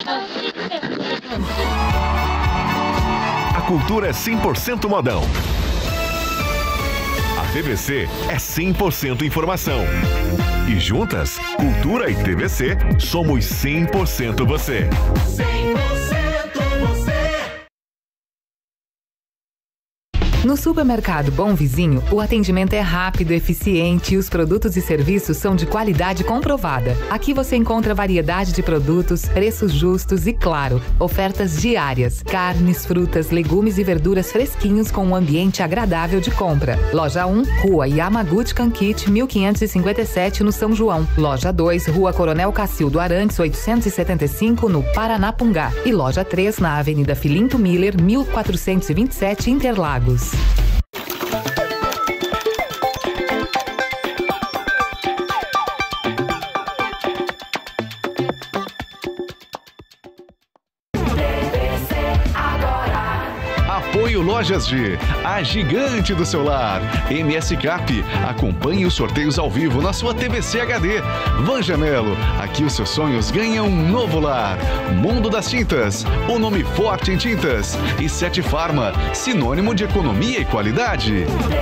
A cultura é 100% modão. A TVC é 100% informação. E juntas, cultura e TVC, somos 100% você. 100% você. No supermercado Bom Vizinho, o atendimento é rápido, eficiente e os produtos e serviços são de qualidade comprovada. Aqui você encontra variedade de produtos, preços justos e, claro, ofertas diárias. Carnes, frutas, legumes e verduras fresquinhos com um ambiente agradável de compra. Loja 1, Rua Yamaguchi Kankit, 1557, no São João. Loja 2, Rua Coronel Cacildo Arantes, 875, no Paranapungá. E Loja 3, na Avenida Filinto Miller, 1427, Interlagos. Apoio Lojas G, a gigante do seu lar. MS Cap, acompanhe os sorteios ao vivo na sua TVC HD. Van Janelo, aqui os seus sonhos ganham um novo lar. Mundo das Tintas, o nome forte em tintas. E Sete Farma, sinônimo de economia e qualidade.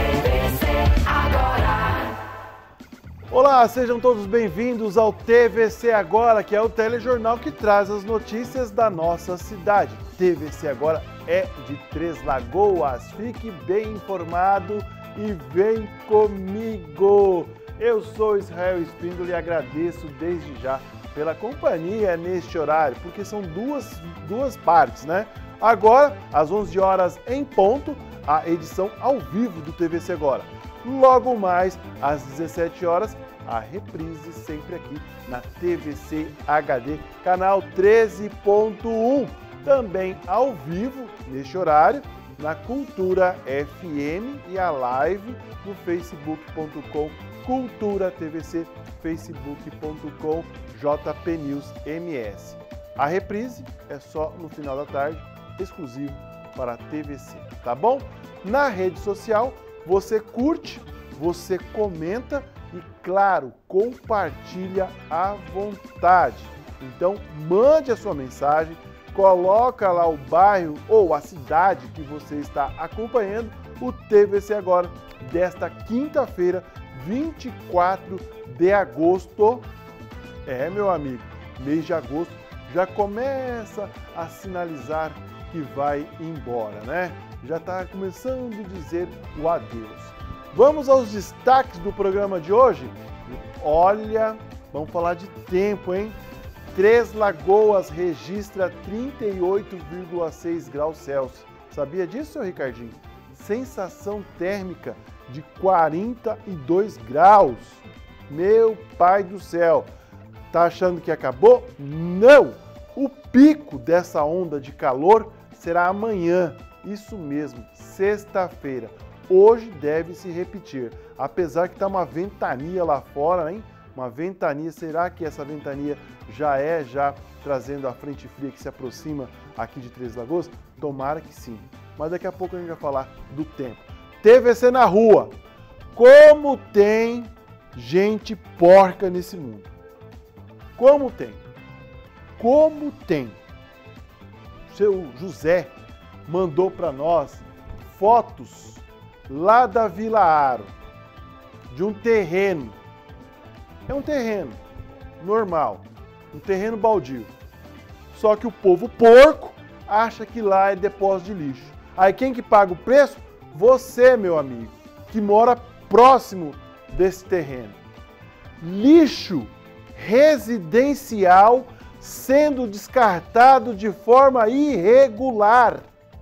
Olá, sejam todos bem-vindos ao TVC Agora, que é o telejornal que traz as notícias da nossa cidade. TVC Agora é de Três Lagoas. Fique bem informado e vem comigo. Eu sou Israel Espíndola e agradeço desde já pela companhia neste horário, porque são duas partes, né? Agora, às 11 horas em ponto, a edição ao vivo do TVC Agora. Logo mais, às 17 horas, a reprise sempre aqui na TVC HD, canal 13.1. Também ao vivo, neste horário, na Cultura FM e a live no facebook.com Cultura TVC, facebook.com JPNewsMS. A reprise é só no final da tarde, exclusivo para a TVC, tá bom? Na rede social, você curte, você comenta e, claro, compartilha à vontade. Então, mande a sua mensagem, coloca lá o bairro ou a cidade que você está acompanhando o TVC Agora desta quinta-feira, 24 de agosto. É, meu amigo, mês de agosto já começa a sinalizar que vai embora, né? Já está começando a dizer o adeus. Vamos aos destaques do programa de hoje? Olha, vamos falar de tempo, hein? Três Lagoas registra 38,6 graus Celsius. Sabia disso, seu Ricardinho? Sensação térmica de 42 graus. Meu pai do céu, tá achando que acabou? Não! O pico dessa onda de calor será amanhã. Isso mesmo, sexta-feira. Hoje deve se repetir. Apesar que tá uma ventania lá fora, hein? Uma ventania, será que essa ventania já trazendo a frente fria que se aproxima aqui de Três Lagoas? Tomara que sim. Mas daqui a pouco a gente vai falar do tempo. TVC na rua. Como tem gente porca nesse mundo? Como tem? Como tem? Seu José mandou para nós fotos lá da Vila Aro, de um terreno. É um terreno normal, um terreno baldio. Só que o povo porco acha que lá é depósito de lixo. Aí quem que paga o preço? Você, meu amigo, que mora próximo desse terreno. Lixo residencial sendo descartado de forma irregular.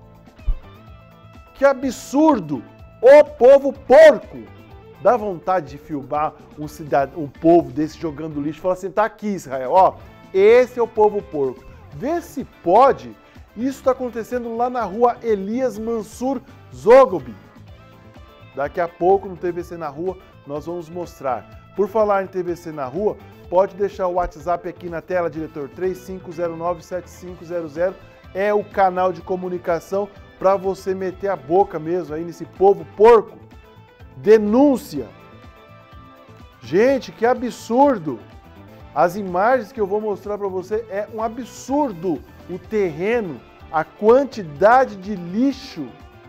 Que absurdo! O povo porco! Dá vontade de filmar um povo desse jogando lixo e falar assim, tá aqui, Israel, ó, esse é o povo porco. Vê se pode. Isso está acontecendo lá na rua Elias Mansur Zogobi. Daqui a pouco no TVC na Rua nós vamos mostrar. Por falar em TVC na Rua, pode deixar o WhatsApp aqui na tela, diretor, 3509-7500, é o canal de comunicação para você meter a boca mesmo aí nesse povo porco. Denúncia. Gente, que absurdo. As imagens que eu vou mostrar para você é um absurdo. O terreno, a quantidade de lixo,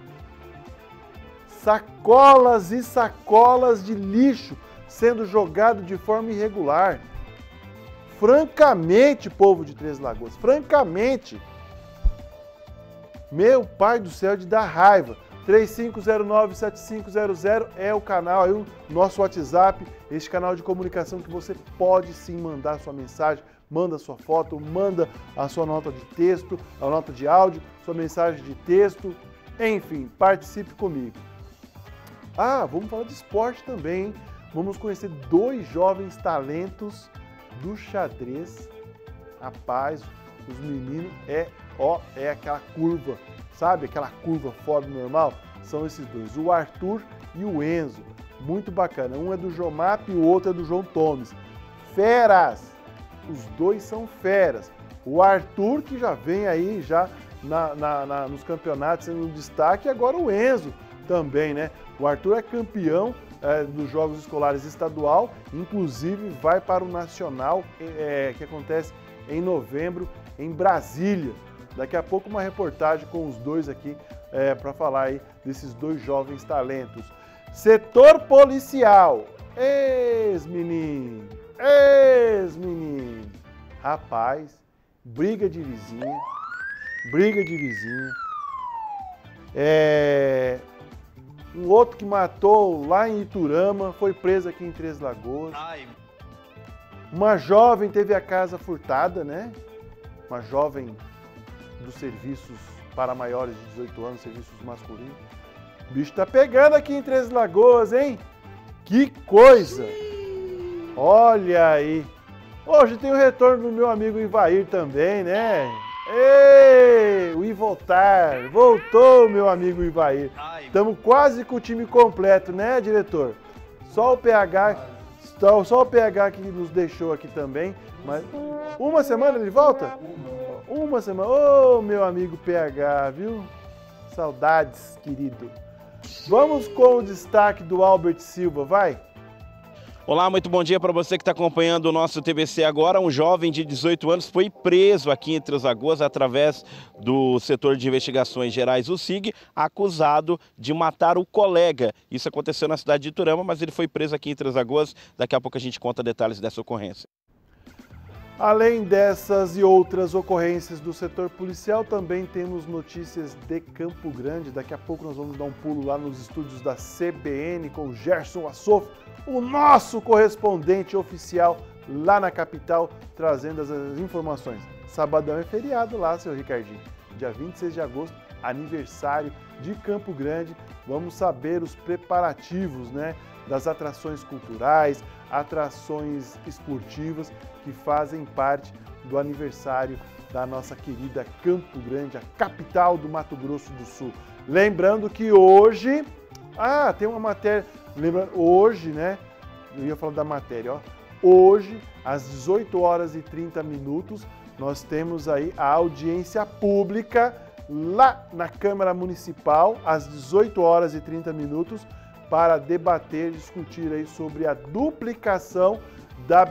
sacolas e sacolas de lixo sendo jogado de forma irregular. Francamente, povo de Três Lagoas, francamente, meu pai do céu, de dar raiva. 3509-7500 é o canal, aí o nosso WhatsApp, este canal de comunicação que você pode sim mandar sua mensagem, manda sua foto, manda a sua nota de texto, a nota de áudio, sua mensagem de texto, enfim, participe comigo. Ah, vamos falar de esporte também, hein? Vamos conhecer 2 jovens talentos do xadrez. Rapaz, os meninos é aquela curva, sabe? Aquela curva fora do normal. São esses 2, o Arthur e o Enzo. Muito bacana. Um é do Jomap e o outro é do João Tomes. Feras! Os 2 são feras. O Arthur, que já vem aí já nos campeonatos sendo um destaque, e agora o Enzo também, né? O Arthur é campeão dos Jogos Escolares Estadual, inclusive vai para o Nacional, que acontece em novembro, em Brasília. Daqui a pouco uma reportagem com os 2 aqui para falar aí desses 2 jovens talentos. Setor policial. Ex-menino. Rapaz, briga de vizinha. Um outro que matou lá em Iturama, foi preso aqui em Três Lagoas. Uma jovem teve a casa furtada, né? Uma jovem dos serviços para maiores de 18 anos, serviços masculinos. O bicho tá pegando aqui em Três Lagoas, hein? Que coisa! Olha aí! Hoje tem o retorno do meu amigo Ivair também, né? Ei, o Ivoltar! Voltou, meu amigo Ivair. Estamos quase com o time completo, né, diretor? Só o PH que nos deixou aqui também. Mas uma semana ele volta? Uma semana. Ô, meu amigo PH, viu? Saudades, querido. Vamos com o destaque do Albert Silva, vai? Olá, muito bom dia para você que está acompanhando o nosso TVC agora. Um jovem de 18 anos foi preso aqui em Três Lagoas através do setor de investigações gerais, o SIG, acusado de matar o colega. Isso aconteceu na cidade de Iturama, mas ele foi preso aqui em Três Lagoas. Daqui a pouco a gente conta detalhes dessa ocorrência. Além dessas e outras ocorrências do setor policial, também temos notícias de Campo Grande. Daqui a pouco nós vamos dar um pulo lá nos estúdios da CBN com o Gerson Assoff, o nosso correspondente oficial lá na capital, trazendo as informações. Sabadão é feriado lá, seu Ricardinho. Dia 26 de agosto, aniversário de Campo Grande. Vamos saber os preparativos, né, das atrações culturais, atrações esportivas que fazem parte do aniversário da nossa querida Campo Grande, a capital do Mato Grosso do Sul. Lembrando que hoje... tem uma matéria... Lembrando, hoje, né? Eu ia falar da matéria, ó. Hoje, às 18 horas e 30 minutos, nós temos aí a audiência pública lá na Câmara Municipal, às 18 horas e 30 minutos, para debater, discutir aí sobre a duplicação da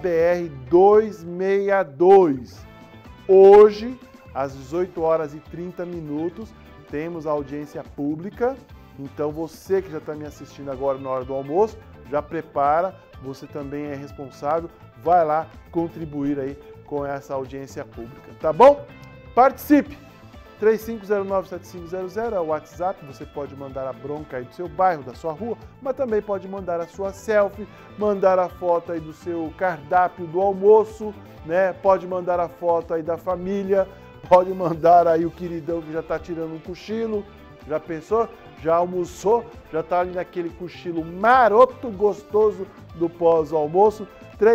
BR-262. Hoje, às 18 horas e 30 minutos, temos a audiência pública. Então você que já está me assistindo agora na hora do almoço, já prepara, você também é responsável, vai lá contribuir aí com essa audiência pública, tá bom? Participe! 3509-7500 é o WhatsApp, você pode mandar a bronca aí do seu bairro, da sua rua, mas também pode mandar a sua selfie, mandar a foto aí do seu cardápio do almoço, né? Pode mandar a foto aí da família, pode mandar aí o queridão que já está tirando um cochilo, já pensou? Já almoçou? Já está ali naquele cochilo maroto, gostoso do pós-almoço?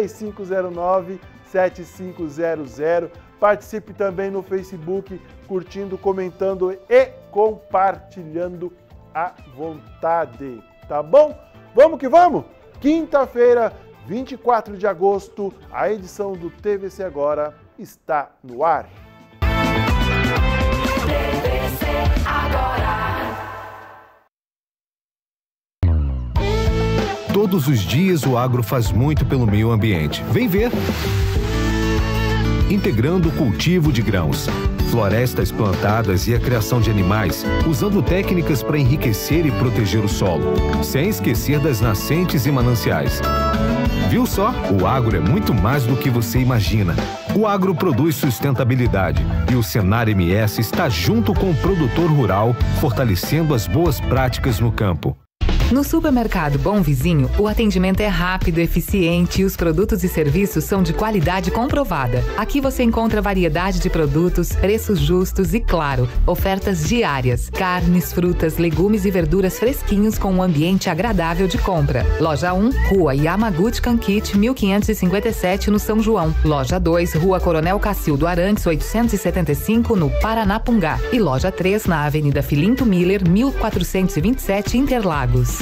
3509-7500. Participe também no Facebook, curtindo, comentando e compartilhando à vontade. Tá bom? Vamos que vamos? Quinta-feira, 24 de agosto, a edição do TVC Agora está no ar. TVC Agora. Todos os dias o agro faz muito pelo meio ambiente. Vem ver! integrando o cultivo de grãos, florestas plantadas e a criação de animais, usando técnicas para enriquecer e proteger o solo, sem esquecer das nascentes e mananciais. Viu só? O agro é muito mais do que você imagina. O agro produz sustentabilidade e o Senar MS está junto com o produtor rural, fortalecendo as boas práticas no campo. No supermercado Bom Vizinho, o atendimento é rápido, eficiente e os produtos e serviços são de qualidade comprovada. Aqui você encontra variedade de produtos, preços justos e, claro, ofertas diárias. Carnes, frutas, legumes e verduras fresquinhos com um ambiente agradável de compra. Loja 1, Rua Yamaguchi Kankit, 1557, no São João. Loja 2, Rua Coronel Cacildo Arantes, 875, no Paranapungá. E Loja 3, na Avenida Filinto Miller, 1427, Interlagos.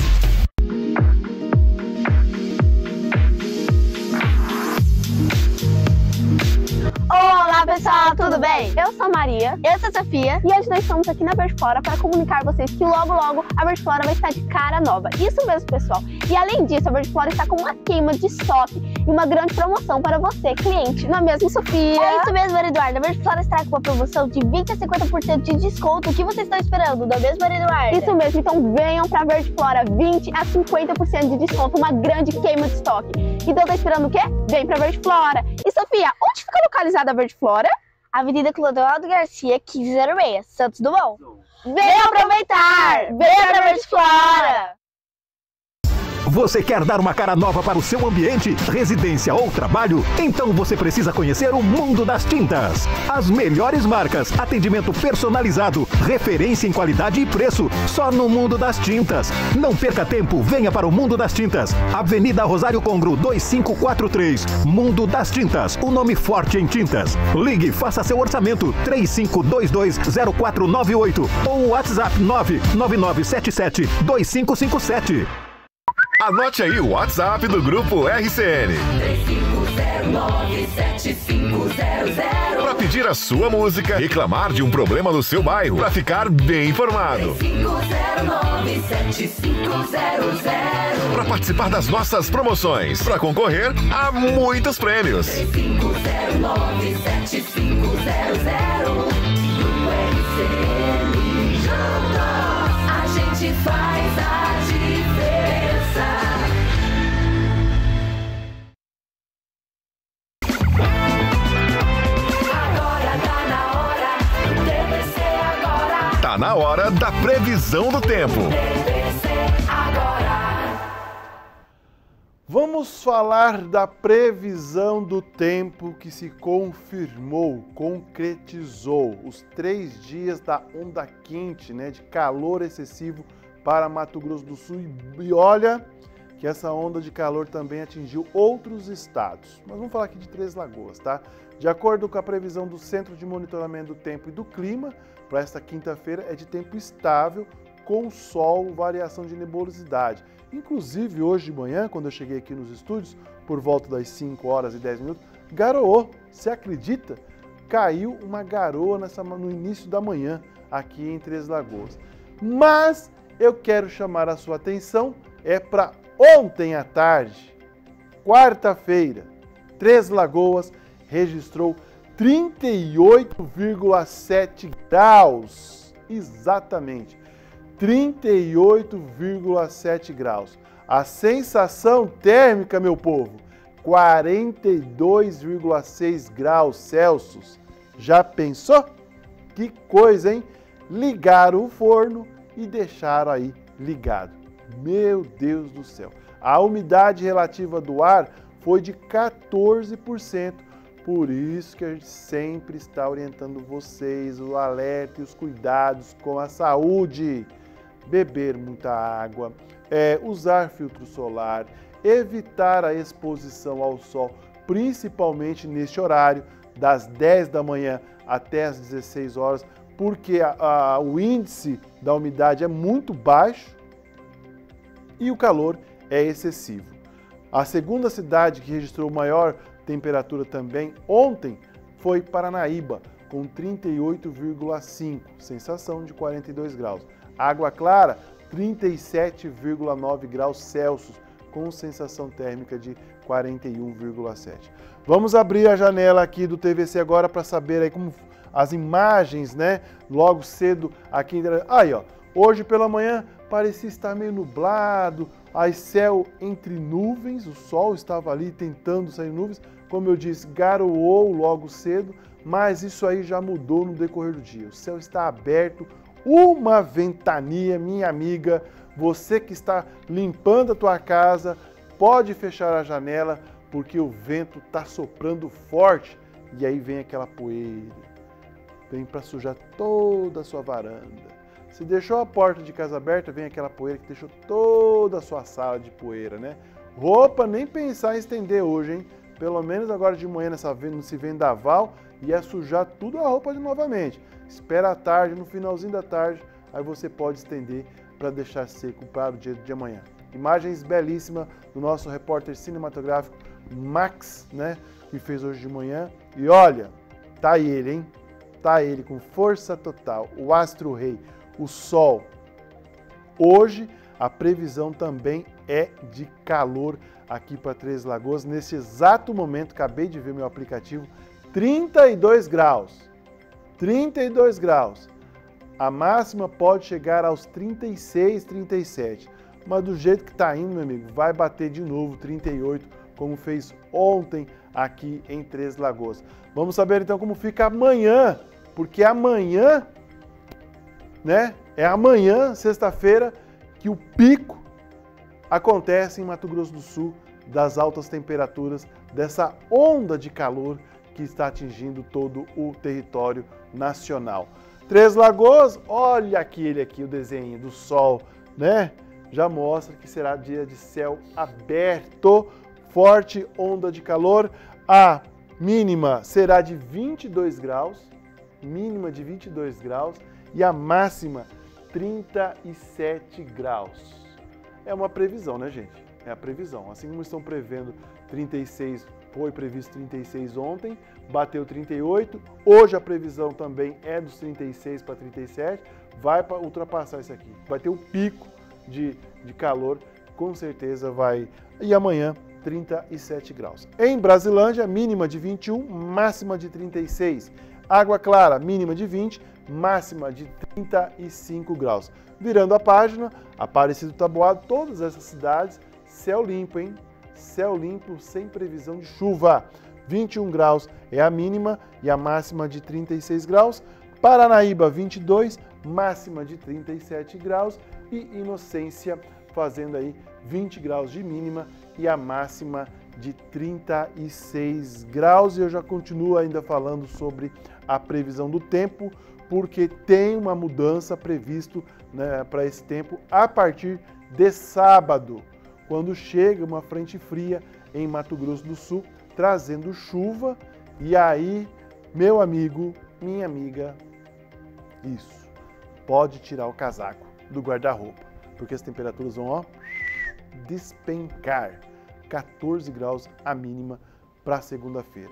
Olá pessoal, tudo bem? Eu sou a Maria, eu sou a Sofia e hoje nós estamos aqui na Verdiflora para comunicar a vocês que logo a Verdiflora vai estar de cara nova. Isso mesmo, pessoal. E além disso, a Verdiflora está com uma queima de estoque e uma grande promoção para você, cliente. Não é mesmo, Sofia? É isso mesmo, Maria Eduarda. A Verdiflora estará com uma promoção de 20 a 50% de desconto. O que vocês estão esperando? Não é mesmo, Maria Eduarda? Isso mesmo. Então venham para a Verdiflora, 20 a 50% de desconto, uma grande queima de estoque. Então tá esperando o quê? Vem para a Verdiflora. E Sofia, onde fica localizada a Verdiflora? Avenida Clodoaldo Garcia, 1506, Santos Dumont. Venha aproveitar! Venha pra Verdiflora! Você quer dar uma cara nova para o seu ambiente, residência ou trabalho? Então você precisa conhecer o Mundo das Tintas. As melhores marcas, atendimento personalizado, referência em qualidade e preço, só no Mundo das Tintas. Não perca tempo, venha para o Mundo das Tintas. Avenida Rosário Congro, 2543. Mundo das Tintas, o nome forte em tintas. Ligue, faça seu orçamento, 35220498 ou WhatsApp 999772557. Anote aí o WhatsApp do Grupo RCN. 3509-7500. Para pedir a sua música, reclamar de um problema no seu bairro, para ficar bem informado. 3509-7500. Para participar das nossas promoções, para concorrer a muitos prêmios. 3509-7500. No RCN, junto, a gente faz a diferença. Tá na hora da previsão do tempo. Vamos falar da previsão do tempo que se confirmou, concretizou. Os 3 dias da onda quente, de calor excessivo para Mato Grosso do Sul. E olha que essa onda de calor também atingiu outros estados. Mas vamos falar aqui de Três Lagoas, tá? De acordo com a previsão do Centro de Monitoramento do Tempo e do Clima, para esta quinta-feira é de tempo estável, com sol, variação de nebulosidade. Inclusive, hoje de manhã, quando eu cheguei aqui nos estúdios, por volta das 5 horas e 10 minutos, garoou. Você acredita? Caiu uma garoa no início da manhã, aqui em Três Lagoas. Mas eu quero chamar a sua atenção, para ontem à tarde, quarta-feira, Três Lagoas registrou 38,7 graus. Exatamente, 38,7 graus. A sensação térmica, meu povo, 42,6 graus Celsius. Já pensou? Que coisa, hein? Ligaram o forno e deixaram aí ligado. Meu Deus do céu. A umidade relativa do ar foi de 14%. Por isso que a gente sempre está orientando vocês, o alerta e os cuidados com a saúde. Beber muita água, usar filtro solar, evitar a exposição ao sol, principalmente neste horário, das 10 da manhã até as 16 horas, porque o índice da umidade é muito baixo e o calor é excessivo. A segunda cidade que registrou maior temperatura também ontem foi Paranaíba, com 38,5, sensação de 42 graus. Água Clara, 37,9 graus Celsius, com sensação térmica de 41,7. Vamos abrir a janela aqui do TVC agora para saber aí como as imagens, né? Logo cedo aqui. Aí, ó, hoje pela manhã parecia estar meio nublado, aí céu entre nuvens, o sol estava ali tentando sair nuvens, como eu disse, garoou logo cedo, mas isso aí já mudou no decorrer do dia. O céu está aberto, uma ventania, minha amiga, você que está limpando a tua casa, pode fechar a janela, porque o vento está soprando forte e aí vem aquela poeira, vem para sujar toda a sua varanda. Se deixou a porta de casa aberta, vem aquela poeira que deixou toda a sua sala de poeira, né? Roupa, nem pensar em estender hoje, hein? Pelo menos agora de manhã nesse vendaval, ia sujar tudo a roupa novamente. Espera a tarde, no finalzinho da tarde, aí você pode estender para deixar seco para o dia de amanhã. Imagens belíssimas do nosso repórter cinematográfico Max, né? Que fez hoje de manhã. E olha, tá ele, hein? Tá ele com força total, o astro rei, o sol. Hoje a previsão também é de calor aqui para Três Lagoas. Nesse exato momento, acabei de ver meu aplicativo, 32 graus. 32 graus. A máxima pode chegar aos 36, 37. Mas do jeito que está indo, meu amigo, vai bater de novo 38, como fez ontem aqui em Três Lagoas. Vamos saber então como fica amanhã, porque amanhã, né? É amanhã, sexta-feira, que o pico acontece em Mato Grosso do Sul das altas temperaturas, dessa onda de calor que está atingindo todo o território nacional. Três Lagoas, olha aquele aqui, o desenho do sol, né? Já mostra que será dia de céu aberto, forte onda de calor. A mínima será de 22 graus, mínima de 22 graus e a máxima 37 graus. É uma previsão, né, gente? É a previsão. Assim como estão prevendo 36, foi previsto 36 ontem, bateu 38. Hoje a previsão também é dos 36 para 37. Vai para ultrapassar isso aqui. Vai ter um pico de calor, com certeza vai. E amanhã, 37 graus. Em Brasilândia, mínima de 21, máxima de 36. Água Clara, mínima de 20, máxima de 35 graus. Virando a página, Aparecido Taboado, todas essas cidades, céu limpo, hein? Céu limpo, sem previsão de chuva. 21 graus é a mínima e a máxima de 36 graus. Paranaíba, 22, máxima de 37 graus. E Inocência, fazendo aí 20 graus de mínima e a máxima de 36 graus. E eu já continuo ainda falando sobre a previsão do tempo, porque tem uma mudança previsto, né, para esse tempo a partir de sábado, quando chega uma frente fria em Mato Grosso do Sul, trazendo chuva. E aí, meu amigo, minha amiga, isso, pode tirar o casaco do guarda-roupa, porque as temperaturas vão, ó, despencar. 14 graus a mínima para segunda-feira.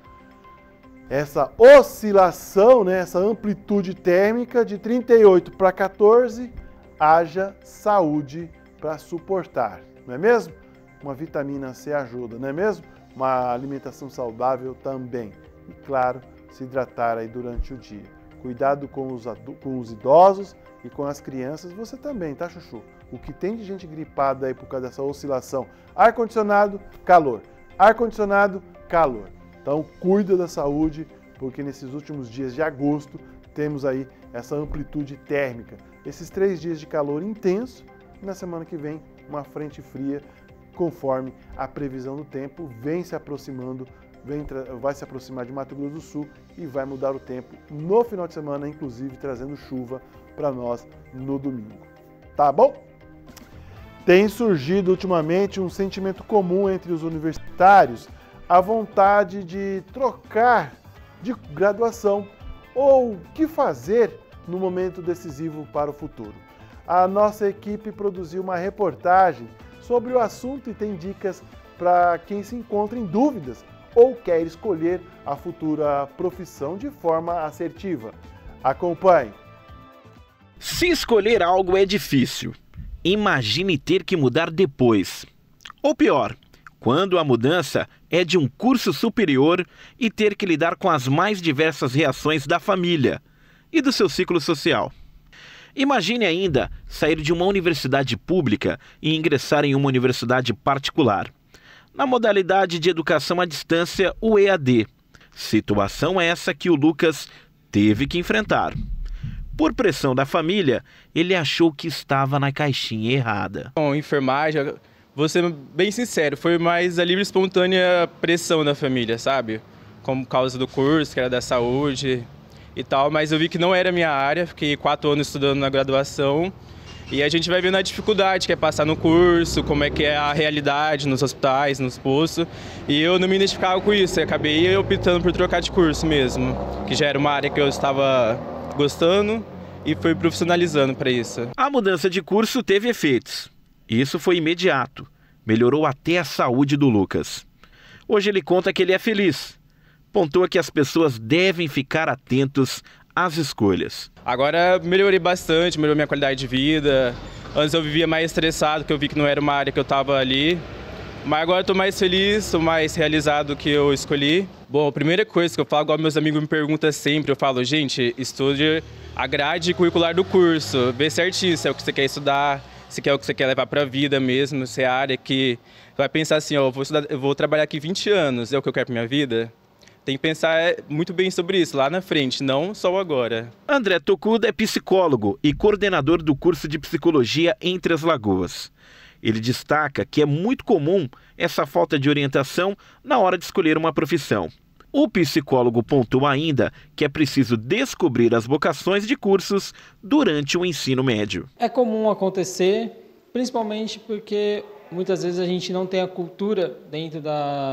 Essa oscilação, né, essa amplitude térmica de 38 para 14, haja saúde para suportar, não é mesmo? Uma vitamina C ajuda, não é mesmo? Uma alimentação saudável também. E claro, se hidratar aí durante o dia. Cuidado com os idosos e com as crianças, você também, tá, Chuchu? O que tem de gente gripada aí por causa dessa oscilação? Ar-condicionado, calor. Ar-condicionado, calor. Então, cuida da saúde, porque nesses últimos dias de agosto temos aí essa amplitude térmica. Esses 3 dias de calor intenso, e na semana que vem, uma frente fria, conforme a previsão do tempo, vem se aproximando, vai se aproximar de Mato Grosso do Sul e vai mudar o tempo no final de semana, inclusive trazendo chuva para nós no domingo. Tá bom? Tem surgido ultimamente um sentimento comum entre os universitários, a vontade de trocar de graduação ou o que fazer no momento decisivo para o futuro. A nossa equipe produziu uma reportagem sobre o assunto e tem dicas para quem se encontra em dúvidas ou quer escolher a futura profissão de forma assertiva. Acompanhe! Se escolher algo é difícil, imagine ter que mudar depois. Ou pior, quando a mudança é de um curso superior e ter que lidar com as mais diversas reações da família e do seu ciclo social. Imagine ainda sair de uma universidade pública e ingressar em uma universidade particular, na modalidade de educação à distância, o EAD. Situação essa que o Lucas teve que enfrentar. Por pressão da família, ele achou que estava na caixinha errada. Bom, enfermagem, vou ser bem sincero, foi mais a livre e espontânea pressão da família, sabe? Como causa do curso, que era da saúde e tal, mas eu vi que não era a minha área, fiquei 4 anos estudando na graduação e a gente vai vendo a dificuldade que é passar no curso, como é que é a realidade nos hospitais, nos postos, e eu não me identificava com isso, e acabei optando por trocar de curso mesmo, que já era uma área que eu estava gostando e fui profissionalizando para isso. A mudança de curso teve efeitos. Isso foi imediato. Melhorou até a saúde do Lucas. Hoje ele conta que ele é feliz. Pontua que as pessoas devem ficar atentos às escolhas. Agora melhorei bastante, melhorou minha qualidade de vida. Antes eu vivia mais estressado, que eu vi que não era uma área que eu estava ali. Mas agora estou mais feliz, estou mais realizado que eu escolhi. Bom, a primeira coisa que eu falo, igual meus amigos me perguntam sempre, eu falo, gente, estude a grade curricular do curso, vê certinho se é o que você quer estudar, se é o que você quer levar para a vida mesmo, se é a área que vai pensar assim, ó, eu vou trabalhar aqui 20 anos, é o que eu quero para minha vida? Tem que pensar muito bem sobre isso lá na frente, não só agora. André Tocuda é psicólogo e coordenador do curso de psicologia em Três Lagoas. Ele destaca que é muito comum essa falta de orientação na hora de escolher uma profissão. O psicólogo pontua ainda que é preciso descobrir as vocações de cursos durante o ensino médio. É comum acontecer, principalmente porque muitas vezes a gente não tem a cultura dentro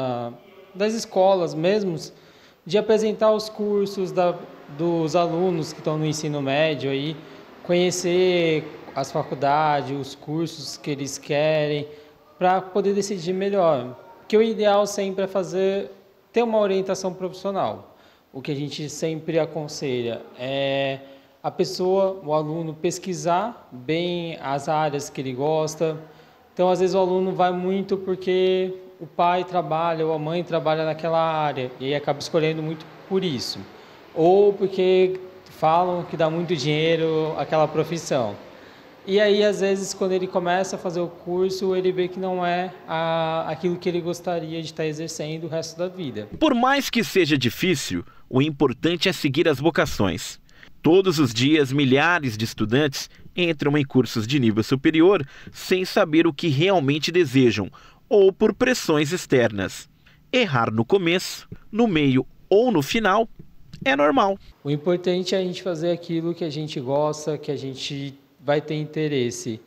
das escolas mesmo, de apresentar os cursos dos alunos que estão no ensino médio, aí, conhecer as faculdades, os cursos que eles querem, para poder decidir melhor. Porque o ideal sempre é ter uma orientação profissional. O que a gente sempre aconselha é a pessoa, o aluno, pesquisar bem as áreas que ele gosta. Então, às vezes, o aluno vai muito porque o pai trabalha ou a mãe trabalha naquela área e aí acaba escolhendo muito por isso. Ou porque falam que dá muito dinheiro aquela profissão. E aí, às vezes, quando ele começa a fazer o curso, ele vê que não é aquilo que ele gostaria de estar exercendo o resto da vida. Por mais que seja difícil, o importante é seguir as vocações. Todos os dias, milhares de estudantes entram em cursos de nível superior sem saber o que realmente desejam ou por pressões externas. Errar no começo, no meio ou no final é normal. O importante é a gente fazer aquilo que a gente gosta, que a gente vai ter interesse.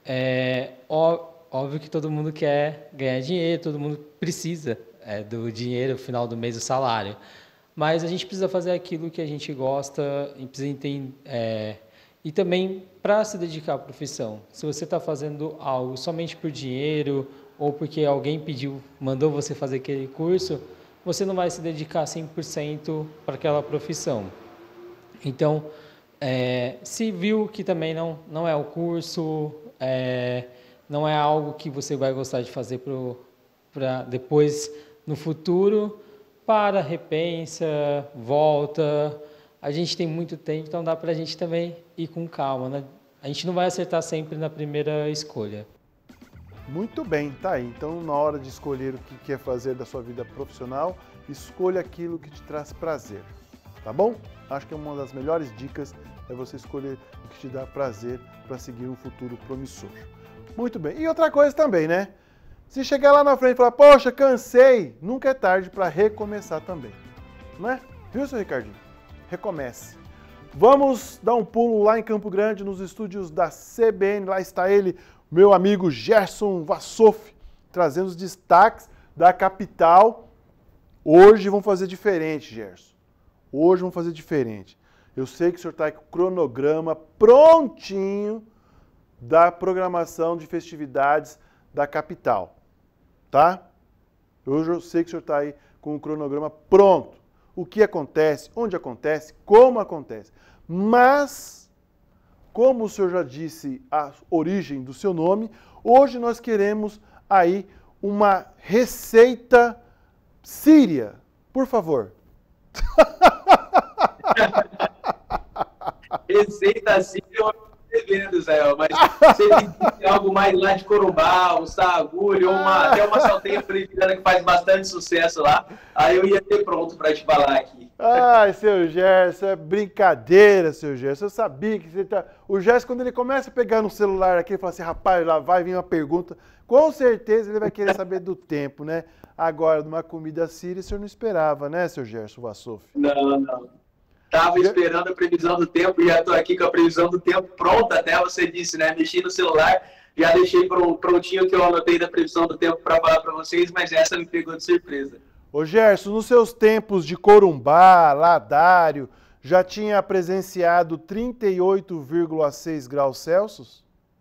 É óbvio que todo mundo quer ganhar dinheiro, todo mundo precisa do dinheiro no final do mês, o salário. Mas a gente precisa fazer aquilo que a gente gosta e precisa entender, e também para se dedicar à profissão. Se você está fazendo algo somente por dinheiro ou porque alguém mandou você fazer aquele curso, você não vai se dedicar 100% para aquela profissão. Então, se viu que também não é o curso, não é algo que você vai gostar de fazer para depois, no futuro, repensa, volta. A gente tem muito tempo, então dá para a gente também ir com calma, né? A gente não vai acertar sempre na primeira escolha. Muito bem, tá aí. Então, na hora de escolher o que quer fazer da sua vida profissional, escolha aquilo que te traz prazer, tá bom? Acho que é uma das melhores dicas é você escolher o que te dá prazer para seguir um futuro promissor. Muito bem. E outra coisa também, né? Se chegar lá na frente e falar, poxa, cansei, nunca é tarde para recomeçar também, não é? Viu, seu Ricardinho? Recomece. Vamos dar um pulo lá em Campo Grande, nos estúdios da CBN. Lá está ele, meu amigo Gerson Vassoff, trazendo os destaques da capital. Hoje vamos fazer diferente, Gerson. Hoje vamos fazer diferente. Eu sei que o senhor está com o cronograma prontinho da programação de festividades da capital, tá? Hoje eu sei que o senhor está aí com o cronograma pronto. O que acontece, onde acontece, como acontece. Mas, como o senhor já disse a origem do seu nome, hoje nós queremos aí uma receita síria, por favor. Receita síria eu não devendo, Zé, mas se ele tem algo mais lá de Corumbá, um sagulho, ou até uma salteia boliviana que faz bastante sucesso lá, aí eu ia ter pronto para te falar aqui. Ai, seu Gerson, é brincadeira, seu Gerson. Eu sabia que você tá... O Gerson, quando ele começa a pegar no celular aqui, ele fala assim, rapaz, lá vai vir uma pergunta. Com certeza ele vai querer saber do tempo, né? Agora, numa comida síria, o senhor não esperava, né, seu Gerson Vassouf? Não. Tava esperando a previsão do tempo e já tô aqui com a previsão do tempo pronta, até você disse, né? Mexi no celular, já deixei prontinho que eu anotei da previsão do tempo para falar para vocês, mas essa me pegou de surpresa. Ô Gerson, nos seus tempos de Corumbá, Ladário, já tinha presenciado 38,6 graus Celsius?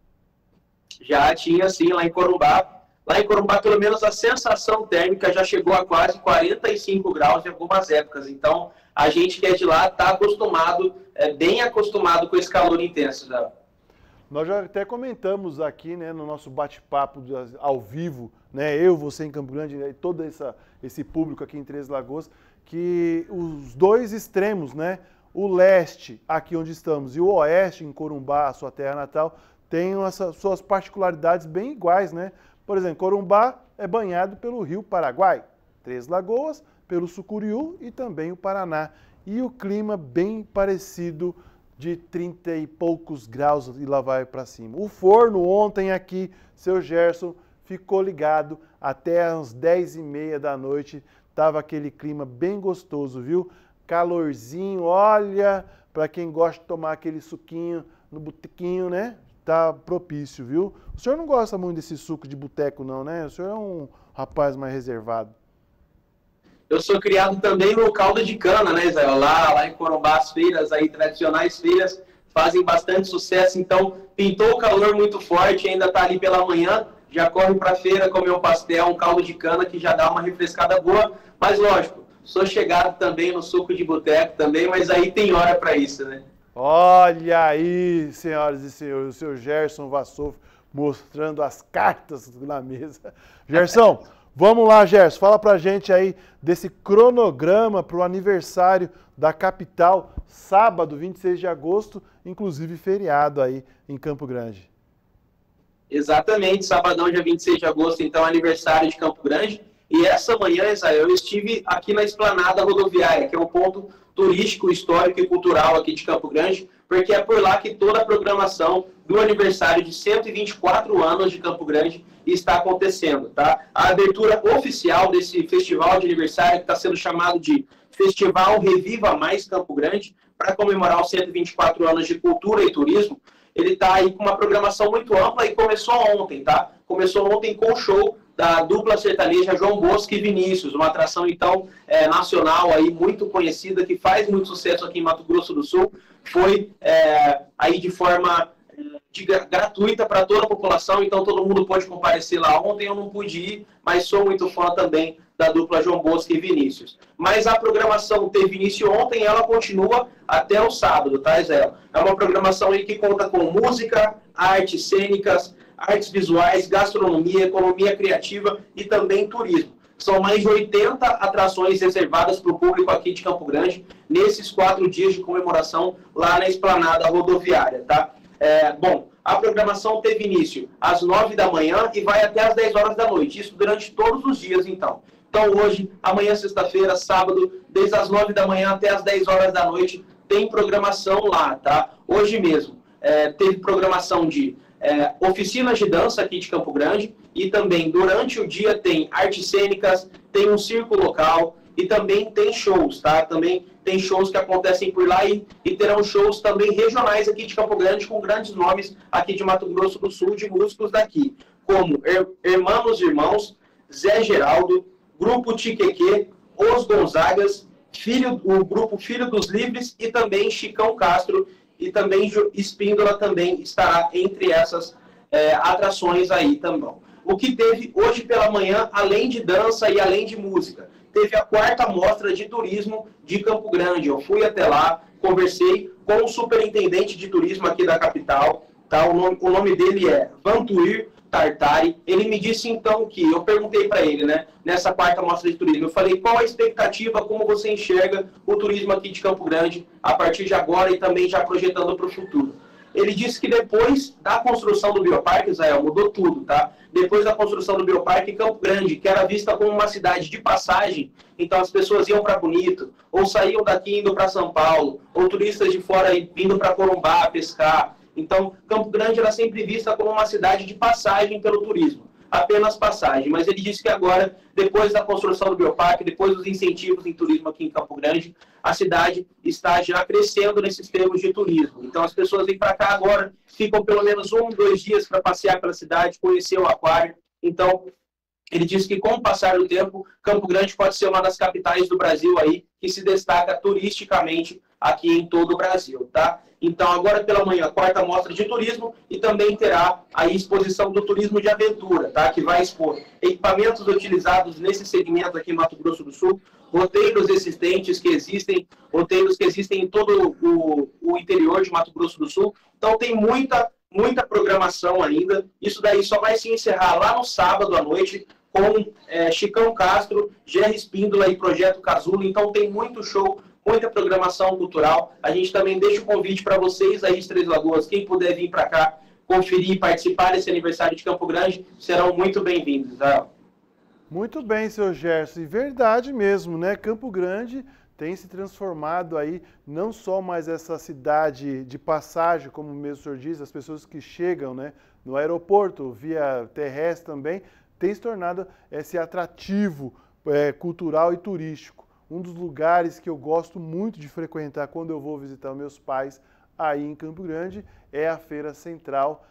Já tinha, sim, lá em Corumbá. Lá em Corumbá, pelo menos, a sensação térmica já chegou a quase 45 graus em algumas épocas. Então, a gente que é de lá está acostumado, bem acostumado com esse calor intenso, né? Nós já até comentamos aqui, né, no nosso bate-papo ao vivo, né, eu, você em Campo Grande, né, e todo esse público aqui em Três Lagoas, que os dois extremos, né, o leste, aqui onde estamos, e o oeste, em Corumbá, a sua terra natal, tem suas particularidades bem iguais, né? Por exemplo, Corumbá é banhado pelo rio Paraguai, Três Lagoas pelo Sucuriú e também o Paraná. E o clima bem parecido, de 30 e poucos graus e lá vai para cima. O forno ontem aqui, seu Gerson, ficou ligado até às 10h30 da noite. Tava aquele clima bem gostoso, viu? Calorzinho, olha, para quem gosta de tomar aquele suquinho no botequinho, né? Tá propício, viu? O senhor não gosta muito desse suco de boteco não, né? O senhor é um rapaz mais reservado. Eu sou criado também no caldo de cana, né, Zé? Lá em Corumbá, as feiras aí, tradicionais feiras, fazem bastante sucesso. Então, pintou o calor muito forte, ainda tá ali pela manhã, já corre pra feira comer um pastel, um caldo de cana, que já dá uma refrescada boa. Mas, lógico, sou chegado também no suco de boteco também, mas aí tem hora para isso, né? Olha aí, senhoras e senhores, o seu Gerson Vassouf mostrando as cartas na mesa. Gerson, vamos lá, Gerson, fala pra gente aí desse cronograma para o aniversário da capital, sábado, 26 de agosto, inclusive feriado aí em Campo Grande. Exatamente, sabadão, dia 26 de agosto, então, aniversário de Campo Grande. E essa manhã, Israel, eu estive aqui na Esplanada Rodoviária, que é um ponto turístico, histórico e cultural aqui de Campo Grande, porque é por lá que toda a programação do aniversário de 124 anos de Campo Grande está acontecendo, tá? A abertura oficial desse festival de aniversário, que está sendo chamado de Festival Reviva Mais Campo Grande, para comemorar os 124 anos de cultura e turismo, ele está aí com uma programação muito ampla e começou ontem, tá? Começou ontem com o show da dupla sertaneja João Bosco e Vinícius, uma atração, então, nacional aí, muito conhecida, que faz muito sucesso aqui em Mato Grosso do Sul. Foi aí de forma gratuita para toda a população, então todo mundo pode comparecer lá. Ontem eu não pude ir, mas sou muito fã também da dupla João Bosco e Vinícius. Mas a programação teve início ontem, ela continua até o sábado, tá, Zé? É uma programação aí que conta com música, artes cênicas, artes visuais, gastronomia, economia criativa e também turismo. São mais de 80 atrações reservadas para o público aqui de Campo Grande nesses 4 dias de comemoração lá na Esplanada Rodoviária, tá? Bom, a programação teve início às 9 da manhã e vai até às 10 horas da noite, isso durante todos os dias, então. Então hoje, amanhã, sexta-feira, sábado, desde as 9 da manhã até as 10 horas da noite, tem programação lá, tá? Hoje mesmo, teve programação de oficinas de dança aqui de Campo Grande e também durante o dia tem artes cênicas, tem um circo local e também tem shows, tá? Também tem shows que acontecem por lá e terão shows também regionais aqui de Campo Grande com grandes nomes aqui de Mato Grosso do Sul, de músicos daqui, como Hermanos Irmãos, Zé Geraldo, Grupo Tiqueque, Os Gonzagas, o grupo Filho dos Livres e também Chicão Castro e também Espíndola também estará entre essas atrações aí também. O que teve hoje pela manhã, além de dança e além de música, teve a 4ª mostra de turismo de Campo Grande. Eu fui até lá, conversei com o superintendente de turismo aqui da capital, tá? O nome dele é Vantuir, Tartari. Ele me disse então que, eu perguntei para ele, né, nessa quarta mostra de turismo, eu falei qual a expectativa, como você enxerga o turismo aqui de Campo Grande a partir de agora e também já projetando para o futuro. Ele disse que depois da construção do Bioparque, Israel, mudou tudo, tá? Depois da construção do Bioparque, Campo Grande, que era vista como uma cidade de passagem, então as pessoas iam para Bonito, ou saíam daqui indo para São Paulo, ou turistas de fora indo para Corumbá pescar. Então, Campo Grande era sempre vista como uma cidade de passagem pelo turismo, apenas passagem. Mas ele disse que agora, depois da construção do Bioparque, depois dos incentivos em turismo aqui em Campo Grande, a cidade está já crescendo nesses termos de turismo. Então, as pessoas vêm para cá agora, ficam pelo menos 1 ou 2 dias para passear pela cidade, conhecer o aquário. Então, ele disse que com o passar do tempo, Campo Grande pode ser uma das capitais do Brasil aí, que se destaca turisticamente aqui em todo o Brasil, tá? Então, agora pela manhã, quarta mostra de turismo e também terá a exposição do turismo de aventura, tá? Que vai expor equipamentos utilizados nesse segmento aqui em Mato Grosso do Sul, roteiros existentes que existem, roteiros que existem em todo o interior de Mato Grosso do Sul. Então, tem muita programação ainda. Isso daí só vai se encerrar lá no sábado à noite com Chicão Castro, Gerry Espíndola e Projeto Casulo. Então, tem muito show, muita programação cultural. A gente também deixa o convite para vocês aí de Três Lagoas, quem puder vir para cá, conferir e participar desse aniversário de Campo Grande, serão muito bem-vindos, Israel. Muito bem, seu Gerson, e verdade mesmo, né? Campo Grande tem se transformado aí, não só mais essa cidade de passagem, como mesmo o senhor diz, as pessoas que chegam, né, no aeroporto, via terrestre também, tem se tornado esse atrativo cultural e turístico. Um dos lugares que eu gosto muito de frequentar quando eu vou visitar os meus pais aí em Campo Grande é a Feira Central,